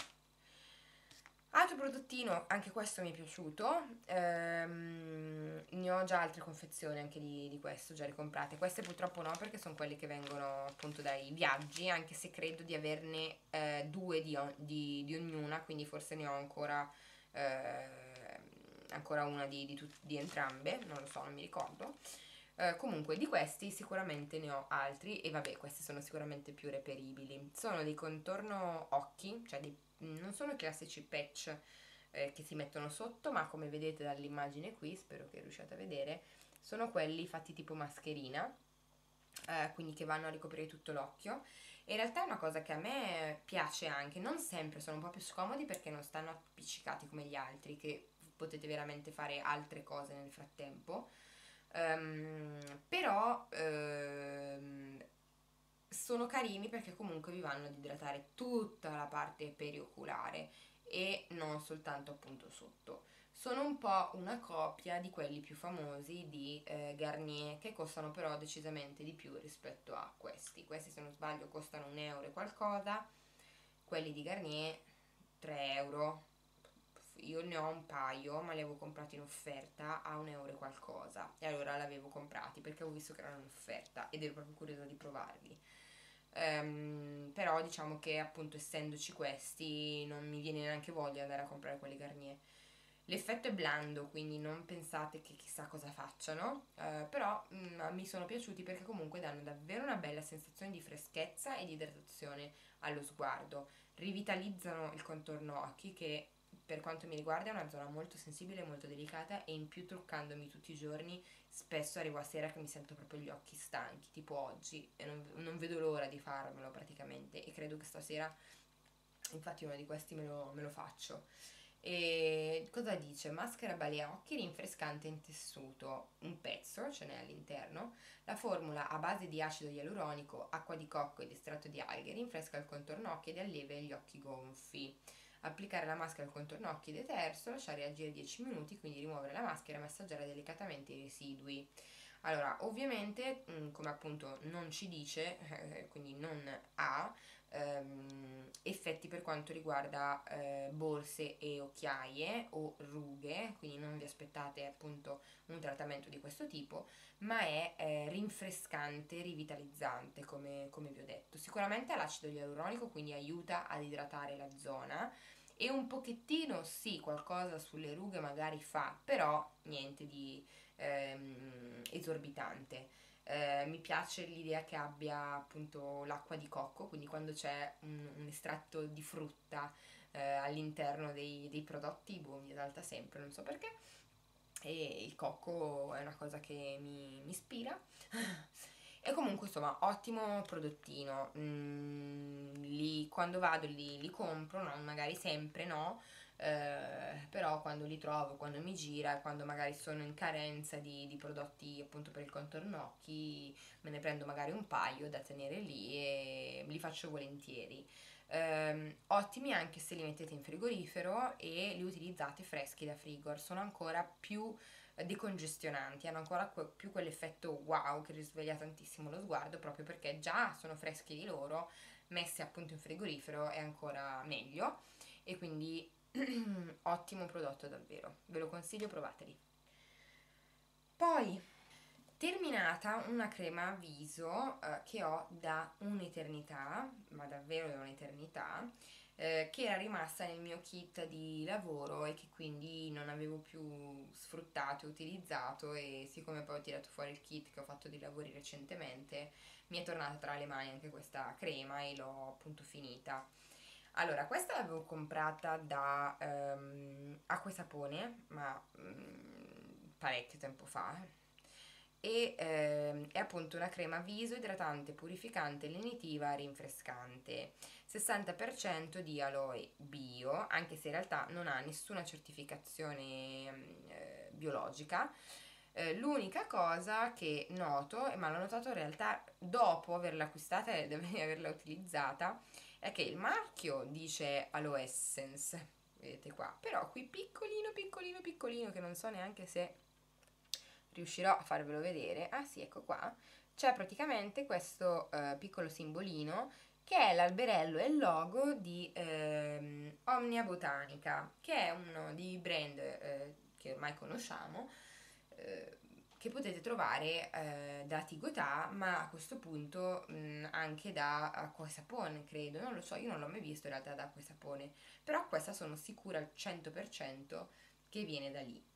Altro prodottino, anche questo mi è piaciuto, ehm, ne ho già altre confezioni anche di, di questo, già ricomprate. Queste purtroppo no perché sono quelle che vengono appunto dai viaggi, anche se credo di averne eh, due di, o- di- di ognuna, quindi forse ne ho ancora, eh, ancora una di, di tut- di entrambe, non lo so, non mi ricordo. Eh, comunque di questi sicuramente ne ho altri e vabbè, questi sono sicuramente più reperibili. Sono dei contorno occhi, cioè dei, non sono i classici patch eh, che si mettono sotto, ma come vedete dall'immagine qui, spero che riusciate a vedere, sono quelli fatti tipo mascherina, eh, quindi che vanno a ricoprire tutto l'occhio. E in realtà è una cosa che a me piace anche, non sempre, sono un po' più scomodi perché non stanno appiccicati come gli altri, che potete veramente fare altre cose nel frattempo. Um, però um, sono carini perché comunque vi vanno ad idratare tutta la parte perioculare e non soltanto appunto sotto. Sono un po' una copia di quelli più famosi di eh, Garnier, che costano però decisamente di più rispetto a questi. Questi, se non sbaglio, costano un euro e qualcosa, quelli di Garnier tre euro. Io ne ho un paio, ma li avevo comprati in offerta a un euro e qualcosa, e allora l'avevo comprati perché ho visto che erano in offerta ed ero proprio curiosa di provarli. Ehm, però diciamo che appunto essendoci questi non mi viene neanche voglia di andare a comprare quelli Garnier. L'effetto è blando, quindi non pensate che chissà cosa facciano, eh, però mh, mi sono piaciuti perché comunque danno davvero una bella sensazione di freschezza e di idratazione allo sguardo. Rivitalizzano il contorno occhi, che per quanto mi riguarda è una zona molto sensibile e molto delicata, e in più truccandomi tutti i giorni spesso arrivo a sera che mi sento proprio gli occhi stanchi, tipo oggi, e non, non vedo l'ora di farmelo praticamente, e credo che stasera infatti uno di questi me lo, me lo faccio. E cosa dice? Maschera balea occhi rinfrescante in tessuto, un pezzo ce n'è all'interno. La formula a base di acido ialuronico, acqua di cocco ed estratto di alghe rinfresca il contorno occhi ed allevia gli occhi gonfi. Applicare la maschera al contorno occhi deterso, lasciare agire dieci minuti, quindi rimuovere la maschera e massaggiare delicatamente i residui. Allora, ovviamente, mh, come appunto non ci dice, eh, quindi non ha ehm, effetti per quanto riguarda eh, borse e occhiaie o rughe, quindi non vi aspettate appunto un trattamento di questo tipo, ma è eh, rinfrescante, rivitalizzante, come, come vi ho detto. Sicuramente ha l'acido ialuronico, quindi aiuta ad idratare la zona, e un pochettino sì, qualcosa sulle rughe magari fa, però niente di ehm, esorbitante. Eh, mi piace l'idea che abbia appunto l'acqua di cocco, quindi quando c'è un, un estratto di frutta eh, all'interno dei, dei prodotti, boh, mi esalta sempre, non so perché. E il cocco è una cosa che mi, mi ispira. E comunque insomma, ottimo prodottino. Mm, li, quando vado li, li compro, no? Magari sempre no, eh, però quando li trovo, quando mi gira, quando magari sono in carenza di, di prodotti appunto per il contorno occhi, me ne prendo magari un paio da tenere lì e li faccio volentieri. Ehm, ottimi anche se li mettete in frigorifero e li utilizzate freschi da frigor, sono ancora più eh, decongestionanti, hanno ancora que- più quell'effetto wow che risveglia tantissimo lo sguardo, proprio perché già sono freschi di loro, messi appunto in frigorifero è ancora meglio, e quindi ottimo prodotto davvero, ve lo consiglio, provateli. Poi, terminata una crema viso eh, che ho da un'eternità, ma davvero da un'eternità, eh, che era rimasta nel mio kit di lavoro e che quindi non avevo più sfruttato e utilizzato, e siccome poi ho tirato fuori il kit che ho fatto di lavori recentemente, mi è tornata tra le mani anche questa crema e l'ho appunto finita. Allora, questa l'avevo comprata da ehm, Acqua e Sapone, ma mm, parecchio tempo fa, e ehm, è appunto una crema viso idratante, purificante, lenitiva, rinfrescante, sessanta per cento di aloe bio, anche se in realtà non ha nessuna certificazione mm, eh, biologica. Eh, l'unica cosa che noto, ma l'ho notato in realtà dopo averla acquistata e averla utilizzata, è che il marchio dice Aloe Essence, vedete qua, però qui piccolino piccolino piccolino, che non so neanche se riuscirò a farvelo vedere, ah sì, ecco qua, c'è praticamente questo eh, piccolo simbolino che è l'alberello e il logo di ehm, Omnia Botanica, che è uno dei brand eh, che ormai conosciamo, eh, che potete trovare eh, da Tigotà, ma a questo punto mh, anche da Acqua e Sapone, credo, non lo so, io non l'ho mai visto in realtà da Acqua e Sapone, però questa sono sicura al cento per cento che viene da lì.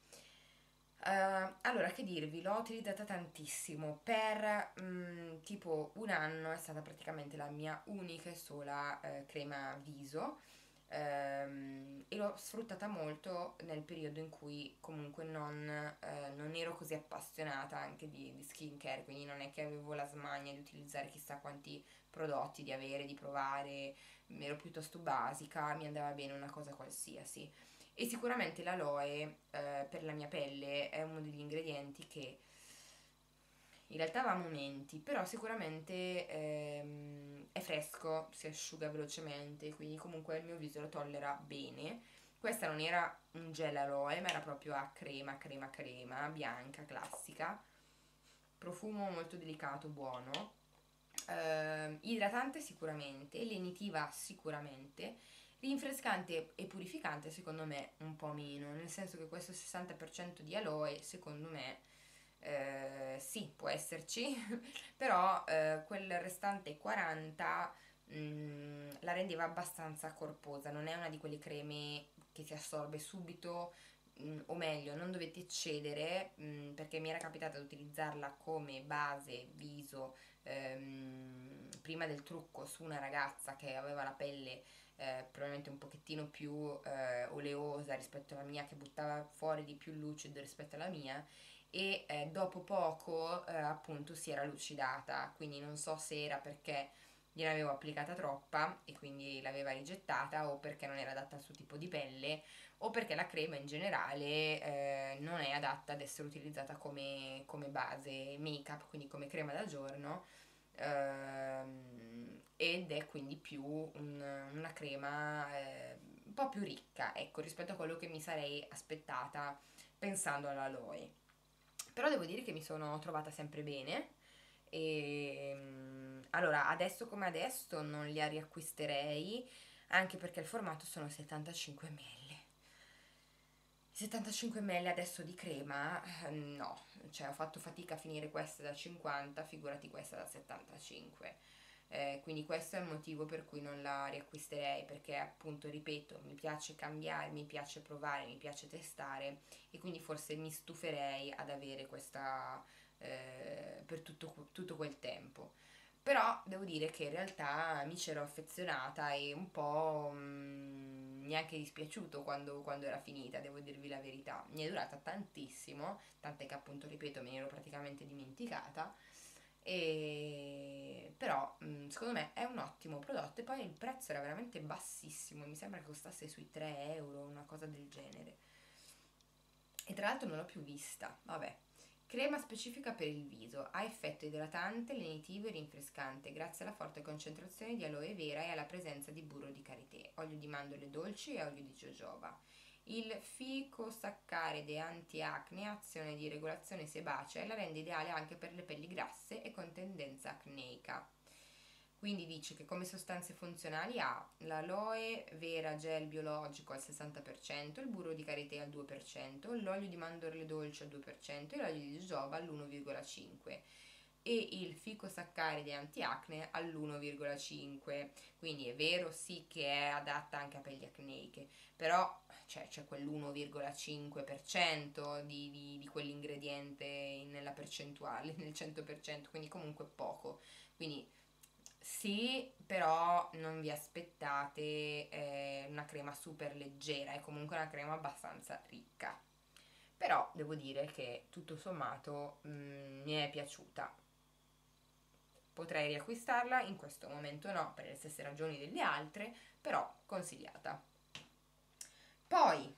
Uh, allora, che dirvi, l'ho utilizzata tantissimo, per mm, tipo un anno è stata praticamente la mia unica e sola eh, crema viso, ehm, e l'ho l'ho sfruttata molto nel periodo in cui comunque non, eh, non ero così appassionata anche di, di skincare, quindi non è che avevo la smania di utilizzare chissà quanti prodotti, di avere, di provare, ero piuttosto basica, mi andava bene una cosa qualsiasi. E sicuramente l'aloe, eh, per la mia pelle è uno degli ingredienti che in realtà va a momenti, però sicuramente ehm, è fresco, si asciuga velocemente, quindi comunque il mio viso lo tollera bene. Questa non era un gel aloe, ma era proprio a crema, crema, crema, bianca, classica. Profumo molto delicato, buono. Eh, idratante sicuramente, lenitiva sicuramente. Rinfrescante e purificante secondo me un po' meno, nel senso che questo sessanta per cento di aloe secondo me eh, sì, può esserci, però eh, quel restante quaranta mh, la rendeva abbastanza corposa, non è una di quelle creme che si assorbe subito, mh, o meglio, non dovete eccedere, mh, perché mi era capitato di utilizzarla come base viso ehm, prima del trucco su una ragazza che aveva la pelle eh, probabilmente un pochettino più eh, oleosa rispetto alla mia, che buttava fuori di più lucido rispetto alla mia, e eh, dopo poco eh, appunto si era lucidata, quindi non so se era perché gliene avevo applicata troppa e quindi l'aveva rigettata, o perché non era adatta al suo tipo di pelle, o perché la crema in generale eh, non è adatta ad essere utilizzata come, come base make up, quindi come crema da giorno, ehm, ed è quindi più un- una crema eh, un po' più ricca, ecco, rispetto a quello che mi sarei aspettata pensando all'aloe. Però devo dire che mi sono trovata sempre bene. E mm, allora, adesso come adesso non li riacquisterei, anche perché il formato sono settantacinque millilitri. settantacinque millilitri adesso di crema, eh, no, cioè ho fatto fatica a finire questa da cinquanta, figurati questa da settantacinque. Eh, quindi questo è il motivo per cui non la riacquisterei, perché appunto, ripeto, mi piace cambiare, mi piace provare, mi piace testare, e quindi forse mi stuferei ad avere questa eh, per tutto, tutto quel tempo. Però devo dire che in realtà mi c'ero affezionata e un po' mm, mi è anche dispiaciuto quando, quando era finita, devo dirvi la verità. Mi è durata tantissimo, tant'è che appunto, ripeto, me ne ero praticamente dimenticata. E però mm, secondo me è un ottimo prodotto, e poi il prezzo era veramente bassissimo, mi sembra che costasse sui tre euro, una cosa del genere. E tra l'altro non l'ho più vista, vabbè. Crema specifica per il viso, ha effetto idratante, lenitivo e rinfrescante grazie alla forte concentrazione di aloe vera e alla presenza di burro di karité, olio di mandorle dolci e olio di jojoba. Il ficosaccaride anti-acne ha azione di regolazione sebacea e la rende ideale anche per le pelli grasse e con tendenza acneica. Quindi dice che come sostanze funzionali ha l'aloe vera gel biologico al sessanta per cento, il burro di karité al due per cento, l'olio di mandorle dolci al due per cento e l'olio di jojoba all'uno virgola cinque per cento, e il ficosaccaride antiacne all'uno virgola cinque per cento. Quindi è vero sì che è adatta anche a pelli acneiche, però cioè, c'è quell'uno virgola cinque per cento di, di, di quell'ingrediente nella percentuale, nel cento per cento, quindi comunque poco. Quindi sì, però non vi aspettate eh, una crema super leggera, è comunque una crema abbastanza ricca. Però devo dire che tutto sommato mm, mi è piaciuta. Potrei riacquistarla, in questo momento no, per le stesse ragioni delle altre, però consigliata. Poi,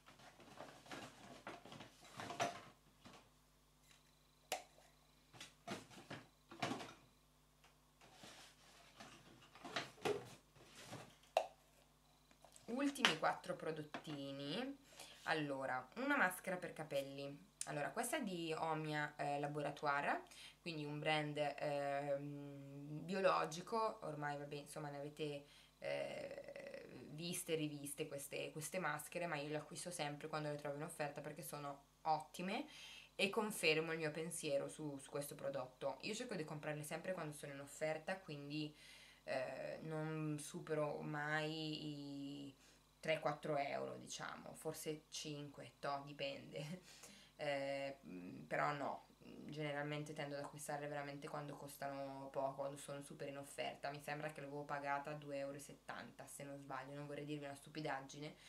ultimi quattro prodottini. Allora, una maschera per capelli. Allora, questa è di Omia eh, Laboratoire, quindi un brand ehm, biologico. Ormai, vabbè, insomma, ne avete eh, viste e riviste queste, queste maschere, ma io le acquisto sempre quando le trovo in offerta perché sono ottime, e confermo il mio pensiero su, su questo prodotto. Io cerco di comprarle sempre quando sono in offerta, quindi eh, non supero mai i tre-quattro euro, diciamo, forse cinque, to, dipende. Eh, però no, generalmente tendo ad acquistarle veramente quando costano poco, quando sono super in offerta. Mi sembra che l'avevo pagata due euro e settanta, se non sbaglio, non vorrei dirvi una stupidaggine.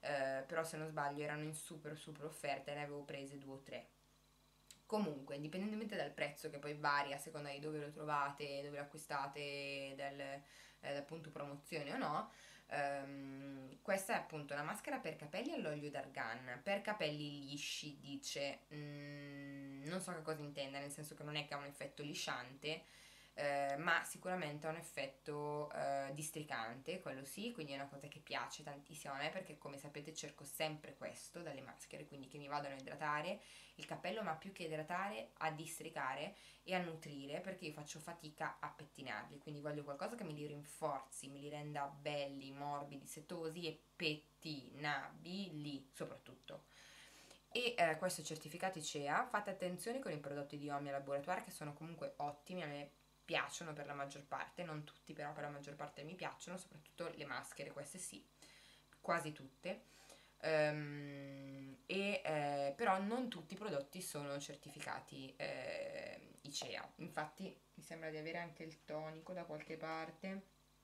eh, però se non sbaglio erano in super super offerta e ne avevo prese due o tre. Comunque, indipendentemente dal prezzo, che poi varia a seconda di dove lo trovate, dove lo acquistate, del, eh, appunto promozione o no, ehm, questa è appunto una maschera per capelli all'olio d'argan, per capelli lisci dice, mm, non so che cosa intenda, nel senso che non è che ha un effetto lisciante, eh, ma sicuramente ha un effetto eh, districante, quello sì, quindi è una cosa che piace tantissimo a me perché come sapete cerco sempre questo dalle maschere, quindi che mi vadano a idratare il capello, ma più che idratare a districare e a nutrire, perché io faccio fatica a pettinarli, quindi voglio qualcosa che me li rinforzi, me li renda belli, morbidi, setosi e pettinabili soprattutto. E eh, questo è certificato I C E A. Fate attenzione con i prodotti di Omnia Laboratoire che sono comunque ottimi, a me piacciono per la maggior parte, non tutti però per la maggior parte mi piacciono, soprattutto le maschere, queste sì, quasi tutte. Um, e, eh, però non tutti i prodotti sono certificati eh, I C E A. Infatti mi sembra di avere anche il tonico da qualche parte.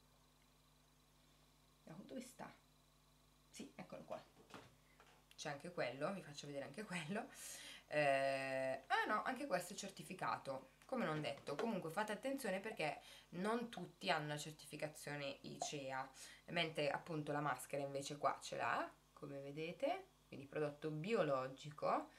Dove sta? Sì, eccolo qua. C'è anche quello, vi faccio vedere anche quello. Eh, ah no, anche questo è certificato, come non detto. Comunque fate attenzione perché non tutti hanno la certificazione I C E A, mentre appunto la maschera invece qua ce l'ha, come vedete, quindi prodotto biologico.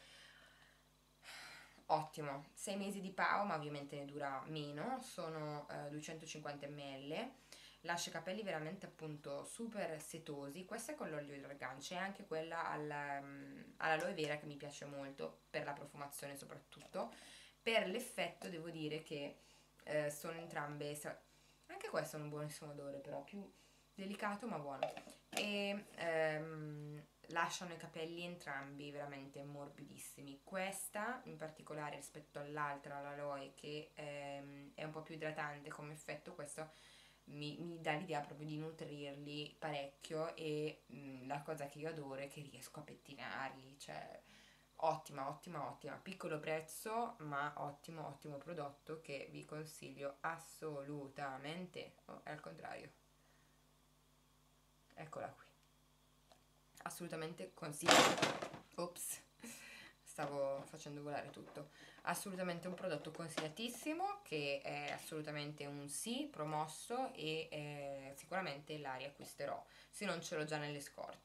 Ottimo, sei mesi di P A O, ma ovviamente ne dura meno, sono eh, duecentocinquanta millilitri, lascia i capelli veramente appunto super setosi. Questa è con l'olio di argan, c'è anche quella alla, um, all'aloe vera che mi piace molto, per la profumazione soprattutto. Per l'effetto devo dire che eh, sono entrambe, anche questo è un buonissimo odore però, più delicato ma buono. E ehm, lasciano i capelli entrambi veramente morbidissimi. Questa in particolare rispetto all'altra, l'aloe, che ehm, è un po' più idratante come effetto, questo mi, mi dà l'idea proprio di nutrirli parecchio e mh, la cosa che io adoro è che riesco a pettinarli, cioè ottima, ottima, ottima, piccolo prezzo ma ottimo, ottimo prodotto che vi consiglio assolutamente. Oh, è al contrario, eccola qui, assolutamente consiglio. Ops, stavo facendo volare tutto. Assolutamente un prodotto consigliatissimo, che è assolutamente un sì promosso e eh, sicuramente la riacquisterò se non ce l'ho già nelle scorte.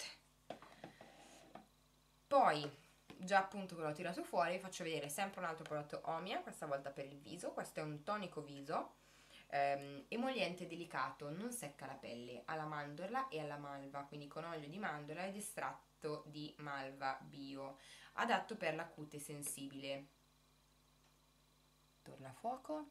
Poi già appunto che l'ho tirato fuori vi faccio vedere sempre un altro prodotto Omia, questa volta per il viso. Questo è un tonico viso ehm, emoliente delicato, non secca la pelle, alla mandorla e alla malva, quindi con olio di mandorla ed estratto di malva bio, adatto per la cute sensibile. Torna a fuoco.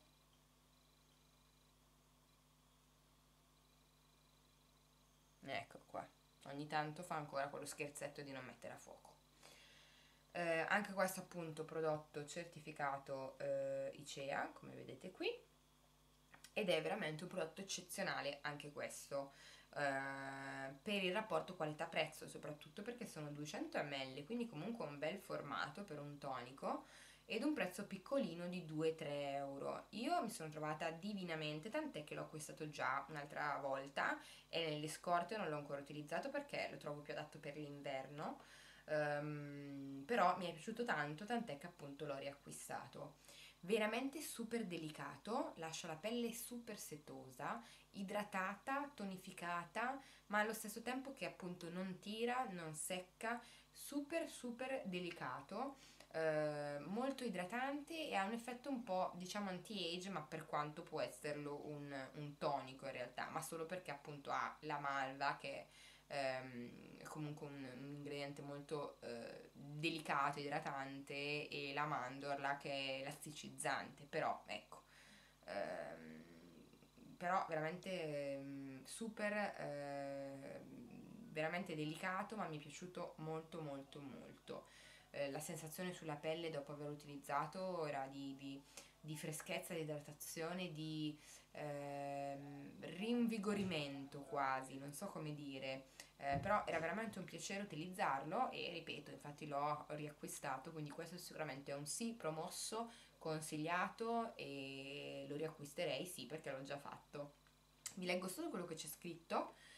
Ecco qua, ogni tanto fa ancora quello scherzetto di non mettere a fuoco. Eh, anche questo appunto prodotto certificato eh, I C E A, come vedete qui, ed è veramente un prodotto eccezionale anche questo, eh, per il rapporto qualità-prezzo, soprattutto perché sono duecento millilitri, quindi comunque un bel formato per un tonico, ed un prezzo piccolino di due tre euro. Io mi sono trovata divinamente, tant'è che l'ho acquistato già un'altra volta e nelle scorte non l'ho ancora utilizzato perché lo trovo più adatto per l'inverno. Um, però mi è piaciuto tanto, tant'è che appunto l'ho riacquistato. Veramente super delicato, lascia la pelle super setosa, idratata, tonificata, ma allo stesso tempo che appunto non tira, non secca, super super delicato, eh, molto idratante e ha un effetto un po' diciamo anti-age, ma per quanto può esserlo un, un tonico in realtà, ma solo perché appunto ha la malva che ehm, è comunque un, un ingrediente molto eh, delicato, idratante, e la mandorla che è elasticizzante, però ecco, ehm, però veramente ehm, super, eh, veramente delicato, ma mi è piaciuto molto molto molto. Eh, la sensazione sulla pelle dopo aver utilizzato era di, di, di freschezza, di idratazione, di ehm, rinvigorimento quasi, non so come dire, eh, però era veramente un piacere utilizzarlo e ripeto, infatti l'ho riacquistato, quindi questo sicuramente è un sì promosso, consigliato e lo riacquisterei sì perché l'ho già fatto. Vi leggo solo quello che c'è scritto.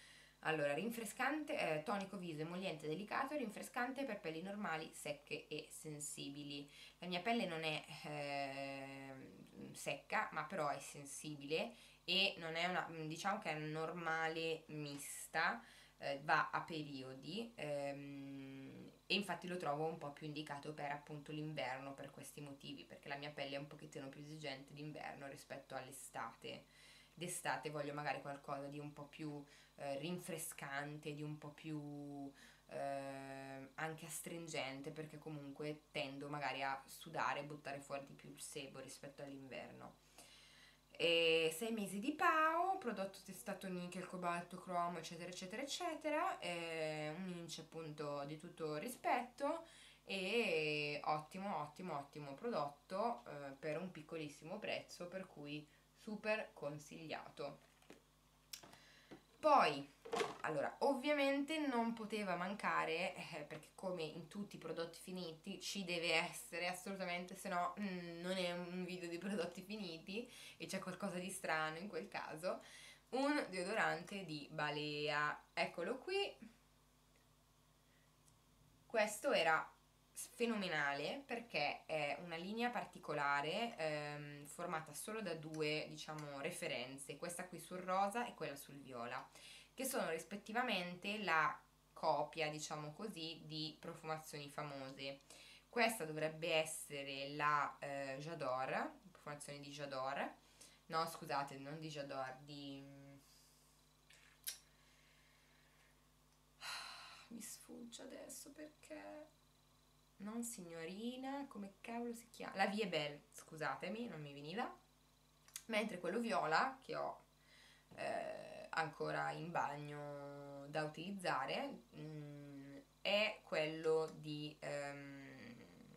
Allora, rinfrescante, eh, tonico viso, emolliente, delicato, rinfrescante per pelli normali, secche e sensibili. La mia pelle non è eh, secca, ma però è sensibile e non è una, diciamo che è normale mista, eh, va a periodi, ehm, e infatti lo trovo un po' più indicato per appunto l'inverno per questi motivi, perché la mia pelle è un pochettino più esigente d'inverno rispetto all'estate. D'estate voglio magari qualcosa di un po' più eh, rinfrescante, di un po' più eh, anche astringente, perché comunque tendo magari a sudare e buttare fuori di più il sebo rispetto all'inverno. E sei mesi di Pao, prodotto testato nickel, cobalto, cromo, eccetera, eccetera, eccetera. E un inch appunto di tutto rispetto. E ottimo, ottimo, ottimo prodotto eh, per un piccolissimo prezzo, per cui super consigliato. Poi, allora, ovviamente non poteva mancare, eh, perché come in tutti i prodotti finiti ci deve essere assolutamente, se no mm, non è un video di prodotti finiti e c'è qualcosa di strano in quel caso, un deodorante di Balea. Eccolo qui. Questo era fenomenale perché è una linea particolare ehm, formata solo da due, diciamo, referenze, questa qui sul rosa e quella sul viola, che sono rispettivamente la copia, diciamo così, di profumazioni famose. Questa dovrebbe essere la eh, J'adore, profumazione di J'adore. No, scusate, non di J'adore, di... Mi sfugge adesso perché... Non signorina, come cavolo si chiama? La Vie Belle, scusatemi, non mi veniva. Mentre quello viola, che ho eh, ancora in bagno da utilizzare, mh, è quello di ehm,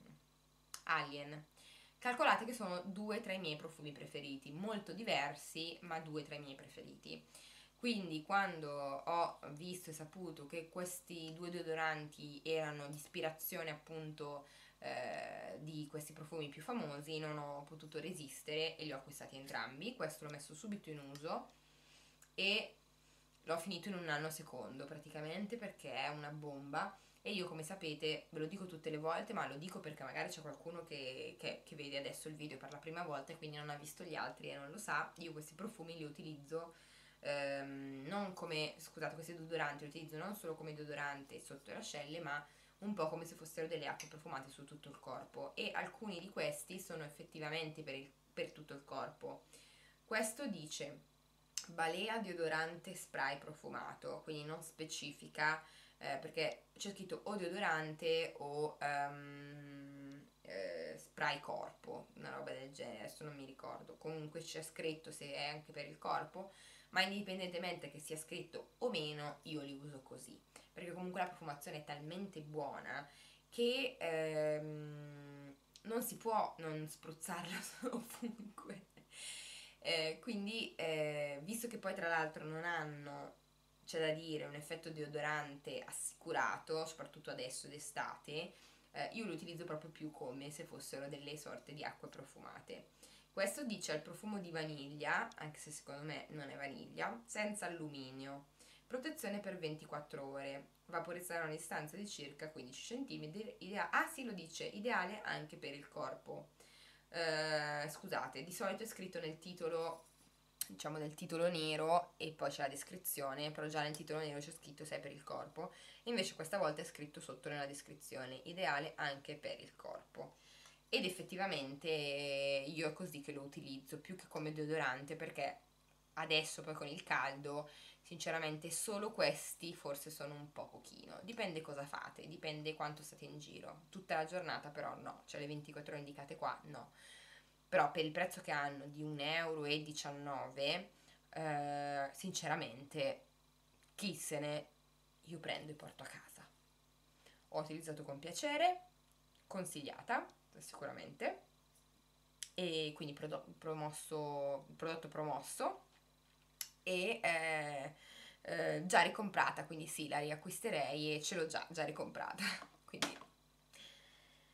Alien. Calcolate che sono due tra i miei profumi preferiti, molto diversi, ma due tra i miei preferiti. Quindi quando ho visto e saputo che questi due deodoranti erano di ispirazione appunto eh, di questi profumi più famosi, non ho potuto resistere e li ho acquistati entrambi. Questo l'ho messo subito in uso e l'ho finito in un nanosecondo praticamente, perché è una bomba. E io, come sapete, ve lo dico tutte le volte, ma lo dico perché magari c'è qualcuno che, che, che vede adesso il video per la prima volta e quindi non ha visto gli altri e non lo sa. Io questi profumi li utilizzo ehm, non come, scusate, questi deodoranti li utilizzo non solo come deodorante sotto le ascelle, ma un po' come se fossero delle acque profumate su tutto il corpo, e alcuni di questi sono effettivamente per, il, per tutto il corpo. Questo dice Balea deodorante spray profumato, quindi non specifica, eh, perché c'è scritto o deodorante o um, eh, spray corpo, una roba del genere, adesso non mi ricordo. Comunque c'è scritto se è anche per il corpo, ma indipendentemente che sia scritto o meno, io li uso così, perché comunque la profumazione è talmente buona che ehm, non si può non spruzzarla ovunque. Eh, quindi, eh, visto che poi tra l'altro non hanno, c'è da dire, un effetto deodorante assicurato, soprattutto adesso d'estate, eh, io lo utilizzo proprio più come se fossero delle sorte di acque profumate. Questo dice al profumo di vaniglia, anche se secondo me non è vaniglia, senza alluminio. Protezione per ventiquattro ore, vaporizzare a una distanza di circa quindici centimetri. Idea- ah sì, lo dice, ideale anche per il corpo. Eh, scusate, di solito è scritto nel titolo, diciamo nel titolo nero, e poi c'è la descrizione, però già nel titolo nero c'è scritto se è per il corpo, invece questa volta è scritto sotto nella descrizione, ideale anche per il corpo. Ed effettivamente io è così che lo utilizzo, più che come deodorante, perché adesso poi con il caldo sinceramente solo questi forse sono un po' pochino, dipende cosa fate, dipende quanto state in giro, tutta la giornata però no, cioè le ventiquattro ore indicate qua no, però per il prezzo che hanno di un euro e diciannove, eh, sinceramente chi se ne, io prendo e porto a casa. Ho utilizzato con piacere, consigliata sicuramente, e quindi prodo- promosso, prodotto promosso, e eh, eh, già ricomprata, quindi sì, la riacquisterei e ce l'ho già, già ricomprata. Quindi.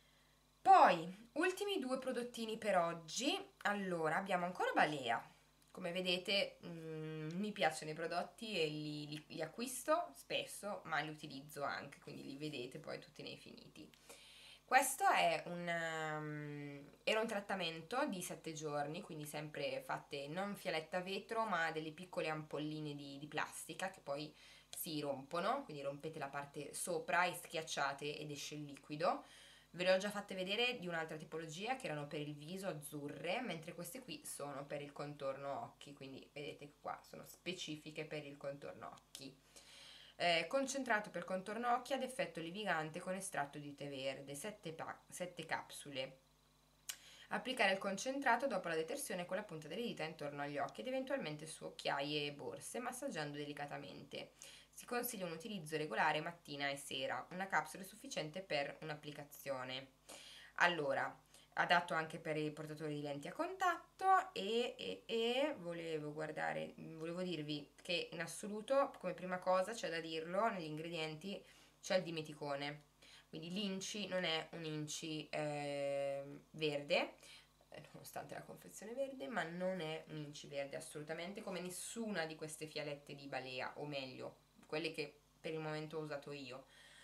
Poi, ultimi due prodottini per oggi. Allora, abbiamo ancora Balea Come vedete mm, mi piacciono i prodotti e li, li- li acquisto spesso, ma li utilizzo anche, quindi li vedete poi tutti nei finiti. Questo è un, um, era un trattamento di sette giorni, quindi sempre fatte non fialetta a vetro, ma delle piccole ampolline di, di plastica che poi si rompono, quindi rompete la parte sopra e schiacciate ed esce il liquido. Ve le ho già fatte vedere di un'altra tipologia che erano per il viso azzurre, mentre queste qui sono per il contorno occhi, quindi vedete che qua sono specifiche per il contorno occhi. Eh, concentrato per contorno occhi ad effetto levigante con estratto di tè verde, sette, sette capsule. Applicare il concentrato dopo la detersione con la punta delle dita intorno agli occhi ed eventualmente su occhiaie e borse, massaggiando delicatamente. Si consiglia un utilizzo regolare mattina e sera, una capsula è sufficiente per un'applicazione. Allora, adatto anche per i portatori di lenti a contatto e, e, e volevo guardare, volevo dirvi che in assoluto, come prima cosa, c'è da dirlo, negli ingredienti c'è il dimeticone. Quindi l'inci non è un inci eh, verde, eh, nonostante la confezione verde, ma non è un inci verde assolutamente, come nessuna di queste fialette di Balea, o meglio, quelle che per il momento ho usato io.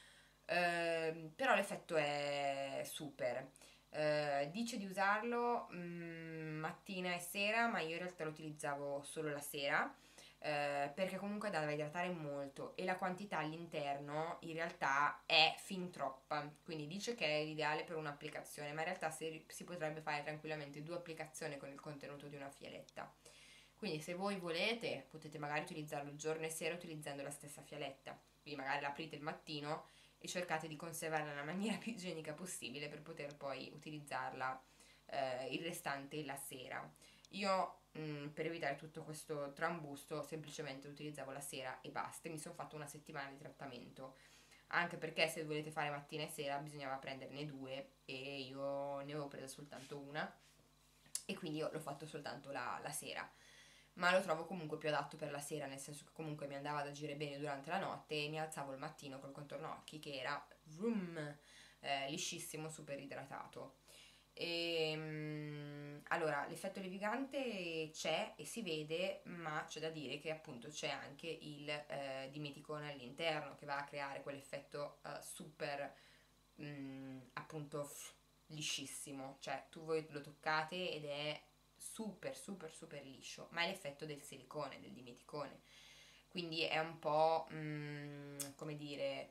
Eh, però l'effetto è super. Eh, dice di usarlo mm, mattina e sera, ma io in realtà lo utilizzavo solo la sera, eh, perché comunque andava a idratare molto e la quantità all'interno in realtà è fin troppa, quindi dice che è l'ideale per un'applicazione, ma in realtà si, si potrebbe fare tranquillamente due applicazioni con il contenuto di una fialetta. Quindi se voi volete potete magari utilizzarlo giorno e sera utilizzando la stessa fialetta, quindi magari l'aprite il mattino e cercate di conservarla nella maniera più igienica possibile per poter poi utilizzarla eh, il restante la sera. Io mh, per evitare tutto questo trambusto semplicemente lo utilizzavo la sera e basta. Mi sono fatto una settimana di trattamento, anche perché se volete fare mattina e sera bisognava prenderne due e io ne avevo presa soltanto una e quindi io l'ho fatto soltanto la, la sera, ma lo trovo comunque più adatto per la sera, nel senso che comunque mi andava ad agire bene durante la notte e mi alzavo il mattino col contorno occhi che era vroom, eh, liscissimo, super idratato. E, mm, allora, l'effetto levigante c'è e si vede, ma c'è da dire che appunto c'è anche il eh, dimeticone all'interno che va a creare quell'effetto eh, super mm, appunto f- liscissimo, cioè tu voi lo toccate ed è super super super liscio, ma è l'effetto del silicone, del dimeticone, quindi è un po' mm, come dire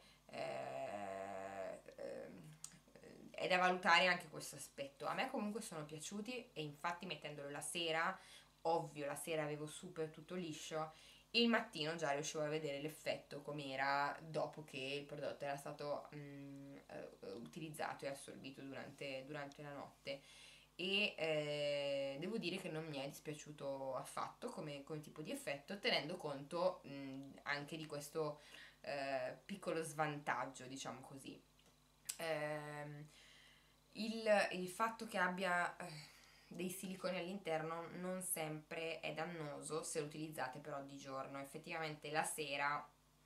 eh, ehm, è da valutare anche questo aspetto. A me comunque sono piaciuti e infatti mettendolo la sera, ovvio la sera avevo super tutto liscio, il mattino già riuscivo a vedere l'effetto com'era dopo che il prodotto era stato mm, eh, utilizzato e assorbito durante, durante la notte e eh, devo dire che non mi è dispiaciuto affatto come, come tipo di effetto, tenendo conto mh, anche di questo eh, piccolo svantaggio, diciamo così. Ehm, il, il fatto che abbia eh, dei siliconi all'interno non sempre è dannoso se lo utilizzate però di giorno. Effettivamente la sera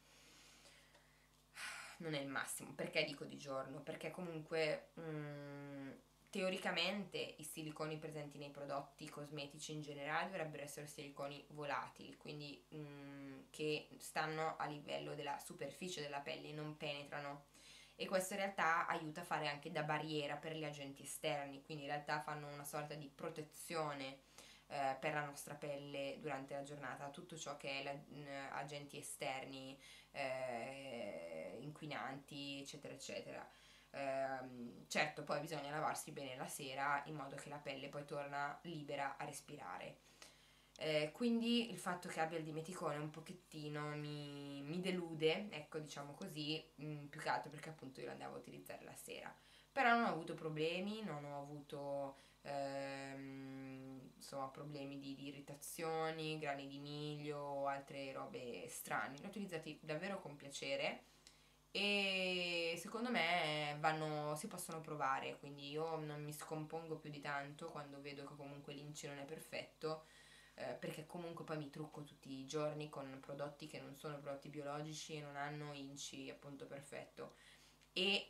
non è il massimo. Perché dico di giorno? Perché comunque mm, teoricamente i siliconi presenti nei prodotti cosmetici in generale dovrebbero essere siliconi volatili, quindi mm, che stanno a livello della superficie della pelle, non penetrano. E questo in realtà aiuta a fare anche da barriera per gli agenti esterni, quindi in realtà fanno una sorta di protezione eh, per la nostra pelle durante la giornata, tutto ciò che è la, mh, agenti esterni, eh, inquinanti, eccetera, eccetera. Ehm, certo, poi bisogna lavarsi bene la sera in modo che la pelle poi torna libera a respirare. Eh, quindi il fatto che abbia il dimeticone un pochettino mi, mi delude, ecco, diciamo così, mh, più che altro perché appunto io lo andavo a utilizzare la sera. Però non ho avuto problemi, non ho avuto ehm, insomma problemi di, di irritazioni, grani di miglio o altre robe strane. Li ho utilizzati davvero con piacere e secondo me vanno, si possono provare, quindi io non mi scompongo più di tanto quando vedo che comunque l'inci non è perfetto, eh, perché comunque poi mi trucco tutti i giorni con prodotti che non sono prodotti biologici e non hanno inci appunto perfetto e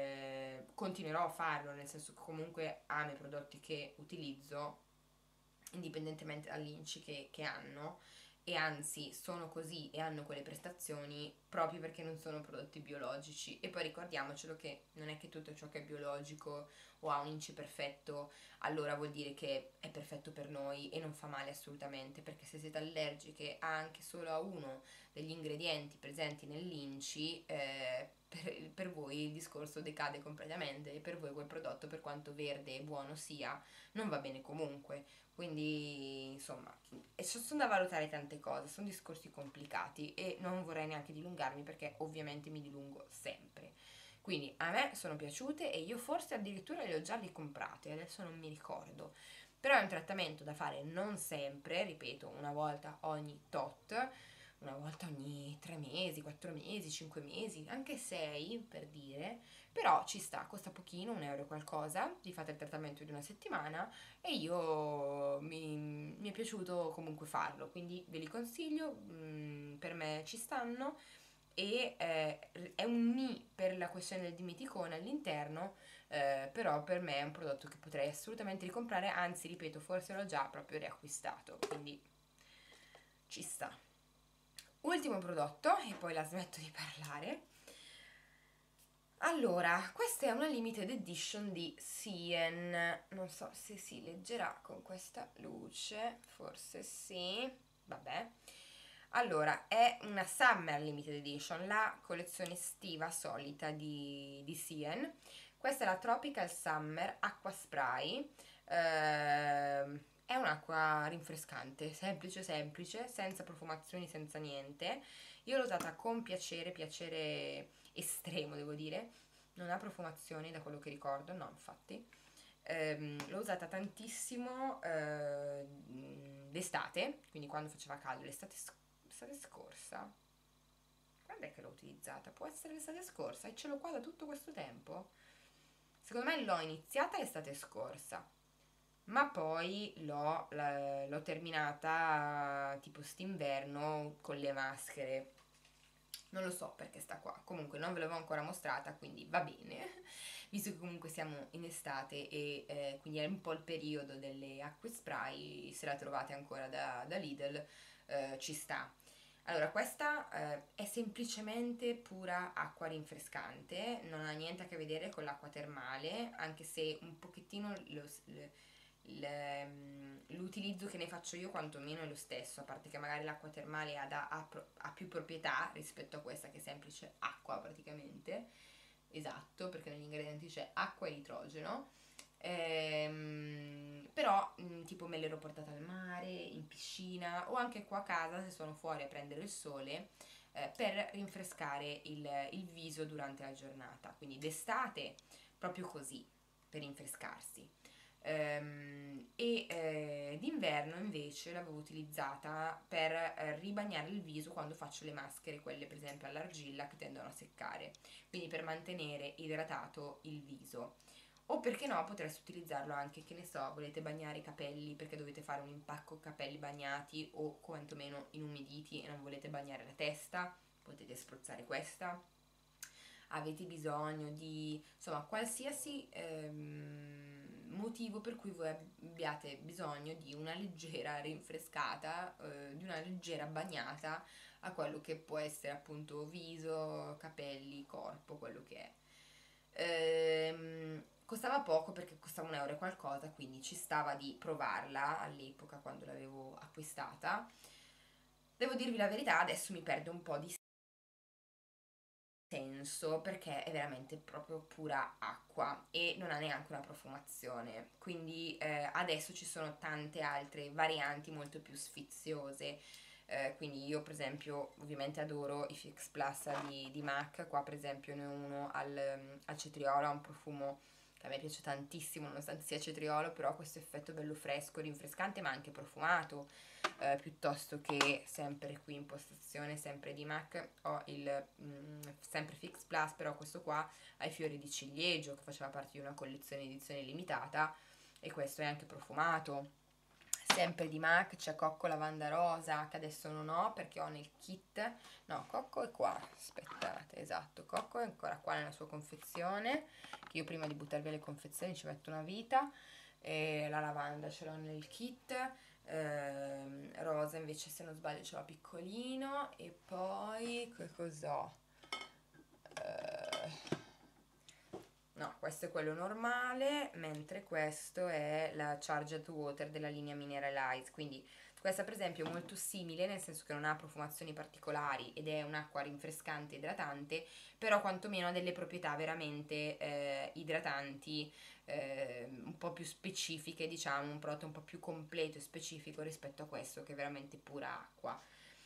eh, continuerò a farlo, nel senso che comunque amo i prodotti che utilizzo indipendentemente dall'inci che, che hanno, e anzi sono così e hanno quelle prestazioni proprio perché non sono prodotti biologici. E poi ricordiamocelo che non è che tutto ciò che è biologico o ha un inci perfetto allora vuol dire che è perfetto per noi e non fa male assolutamente, perché se siete allergiche anche solo a uno degli ingredienti presenti nell'inci, eh, per, per voi il discorso decade completamente e per voi quel prodotto, per quanto verde e buono sia, non va bene comunque. Quindi insomma, e so- sono da valutare tante cose, sono discorsi complicati e non vorrei neanche dilungarmi perché ovviamente mi dilungo sempre. Quindi a me sono piaciute e io forse addirittura le ho già ricomprate, adesso non mi ricordo. Però è un trattamento da fare non sempre, ripeto, una volta ogni tot, una volta ogni tre mesi, quattro mesi, cinque mesi, anche sei per dire, però ci sta, costa pochino, un euro e qualcosa, vi fate il trattamento di una settimana e io mi, mi è piaciuto comunque farlo, quindi ve li consiglio, mm, per me ci stanno e eh, è un ni per la questione del dimeticone all'interno, eh, però per me è un prodotto che potrei assolutamente ricomprare, anzi ripeto, forse l'ho già proprio riacquistato, quindi ci sta. Ultimo prodotto e poi la smetto di parlare. Allora, questa è una limited edition di Sien, non so se si leggerà con questa luce, forse sì, vabbè. Allora, è una Summer Limited Edition, la collezione estiva solita di, di Sien. Questa è la Tropical Summer Acqua Spray, ehm, è un'acqua rinfrescante, semplice semplice, senza profumazioni, senza niente. Io l'ho usata con piacere, piacere estremo devo dire, non ha profumazioni da quello che ricordo, no infatti. Ehm, l'ho usata tantissimo eh, d'estate, quindi quando faceva caldo, l'estate, sc- l'estate scorsa. Quando è che l'ho utilizzata? Può essere l'estate scorsa e ce l'ho qua da tutto questo tempo? Secondo me l'ho iniziata l'estate scorsa, ma poi l'ho, la- l'ho terminata tipo st'inverno con le maschere. Non lo so perché sta qua, comunque non ve l'avevo ancora mostrata, quindi va bene, visto che comunque siamo in estate e eh, quindi è un po' il periodo delle acque spray, se la trovate ancora da, da Lidl, eh, ci sta. Allora, questa eh, è semplicemente pura acqua rinfrescante, non ha niente a che vedere con l'acqua termale, anche se un pochettino lo, l- l'utilizzo che ne faccio io quantomeno è lo stesso, a parte che magari l'acqua termale ha, da- ha pro- ha più proprietà rispetto a questa che è semplice acqua praticamente, esatto, perché negli ingredienti c'è acqua e idrogeno. Ehm, però mh, tipo me l'ero portata al mare, in piscina o anche qua a casa se sono fuori a prendere il sole, eh, per rinfrescare il, il viso durante la giornata, quindi d'estate proprio così per rinfrescarsi. Ehm, e eh, d'inverno invece l'avevo utilizzata per eh, ribagnare il viso quando faccio le maschere, quelle per esempio all'argilla che tendono a seccare, quindi per mantenere idratato il viso. O perché no, potreste utilizzarlo anche, che ne so, volete bagnare i capelli perché dovete fare un impacco capelli bagnati o quantomeno inumiditi e non volete bagnare la testa, potete spruzzare questa. Avete bisogno di, insomma, qualsiasi ehm, motivo per cui voi abbiate bisogno di una leggera rinfrescata, eh, di una leggera bagnata a quello che può essere appunto viso, capelli, corpo, quello che è. Ehm, costava poco perché costava un euro e qualcosa, quindi ci stava di provarla all'epoca quando l'avevo acquistata. Devo dirvi la verità, adesso mi perde un po' di senso perché è veramente proprio pura acqua e non ha neanche una profumazione, quindi eh, adesso ci sono tante altre varianti molto più sfiziose. Eh, quindi io per esempio ovviamente adoro i Fix Plus di, di MAC, qua per esempio ne ho uno al, al cetriolo, ha un profumo che a me piace tantissimo nonostante sia cetriolo, però ha questo effetto bello fresco, rinfrescante ma anche profumato, eh, piuttosto che sempre qui in postazione, sempre di MAC, ho il mm, sempre Fix Plus, però questo qua ha i fiori di ciliegio che faceva parte di una collezione edizione limitata e questo è anche profumato. Sempre di MAC c'è Cocco Lavanda Rosa che adesso non ho perché ho nel kit, no, Cocco è qua, aspettate, esatto, Cocco è ancora qua nella sua confezione, che io prima di buttar via le confezioni ci metto una vita. e la lavanda ce l'ho nel kit, ehm, rosa invece se non sbaglio ce l'ho piccolino, e poi che cos'ho? Eh, no, questo è quello normale, mentre questo è la Charged Water della linea Mineralize, quindi questa per esempio è molto simile, nel senso che non ha profumazioni particolari ed è un'acqua rinfrescante e idratante, però quantomeno ha delle proprietà veramente eh, idratanti, eh, un po' più specifiche, diciamo, un prodotto un po' più completo e specifico rispetto a questo che è veramente pura acqua.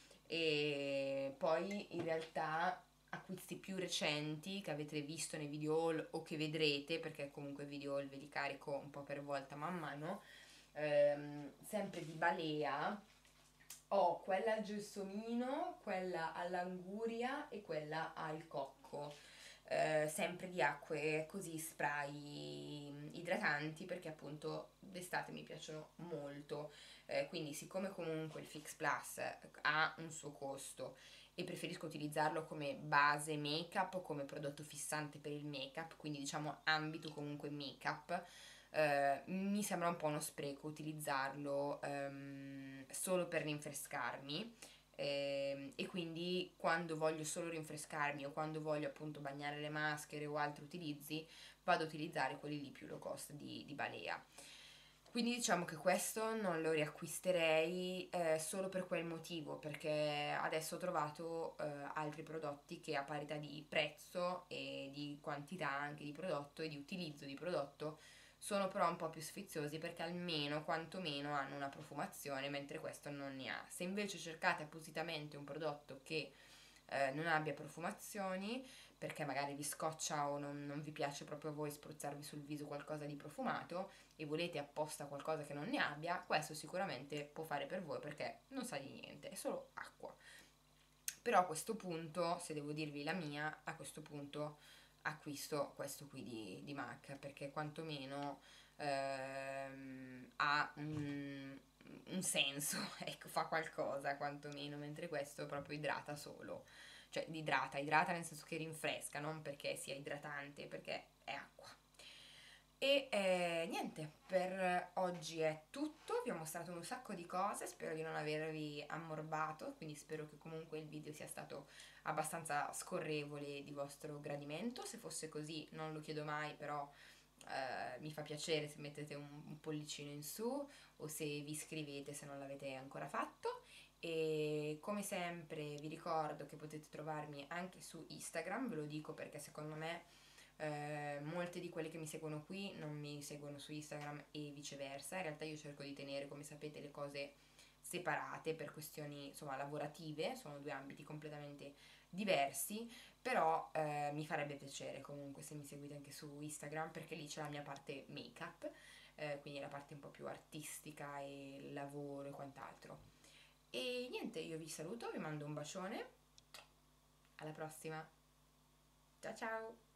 E poi in realtà acquisti più recenti che avete visto nei video haul o che vedrete, perché comunque i video haul ve li carico un po' per volta man mano, ehm, sempre di Balea ho quella al gelsomino, quella all'anguria e quella al cocco. Eh, sempre di acque così spray idratanti, perché appunto d'estate mi piacciono molto. Eh, quindi siccome comunque il Fix Plus ha un suo costo e preferisco utilizzarlo come base make up o come prodotto fissante per il make up, quindi diciamo ambito comunque make up, eh, mi sembra un po' uno spreco utilizzarlo ehm, solo per rinfrescarmi, ehm, e quindi quando voglio solo rinfrescarmi o quando voglio appunto bagnare le maschere o altri utilizzi vado a utilizzare quelli lì più low cost di, di Balea. Quindi diciamo che questo non lo riacquisterei eh, solo per quel motivo, perché adesso ho trovato eh, altri prodotti che a parità di prezzo e di quantità anche di prodotto e di utilizzo di prodotto sono però un po' più sfiziosi, perché almeno quantomeno hanno una profumazione, mentre questo non ne ha. Se invece cercate appositamente un prodotto che eh, non abbia profumazioni, perché magari vi scoccia o non, non vi piace proprio a voi spruzzarvi sul viso qualcosa di profumato e volete apposta qualcosa che non ne abbia, questo sicuramente può fare per voi, perché non sa di niente, è solo acqua. Però a questo punto, se devo dirvi la mia, a questo punto acquisto questo qui di, di MAC, perché quantomeno ehm, ha un, un senso, ecco, fa qualcosa quantomeno, mentre questo proprio idrata solo, cioè idrata, idrata nel senso che rinfresca, non perché sia idratante, perché è acqua. E eh, niente, per oggi è tutto, vi ho mostrato un sacco di cose, spero di non avervi ammorbato, quindi spero che comunque il video sia stato abbastanza scorrevole e di vostro gradimento. Se fosse così non lo chiedo mai, però eh, mi fa piacere se mettete un, un pollicino in su o se vi iscrivete se non l'avete ancora fatto. E come sempre vi ricordo che potete trovarmi anche su Instagram, ve lo dico perché secondo me eh, molte di quelle che mi seguono qui non mi seguono su Instagram e viceversa. In realtà io cerco di tenere, come sapete, le cose separate per questioni insomma lavorative, sono due ambiti completamente diversi, però eh, mi farebbe piacere comunque se mi seguite anche su Instagram, perché lì c'è la mia parte make up, eh, quindi la parte un po' più artistica e lavoro e quant'altro. E niente, io vi saluto, vi mando un bacione, alla prossima, ciao ciao!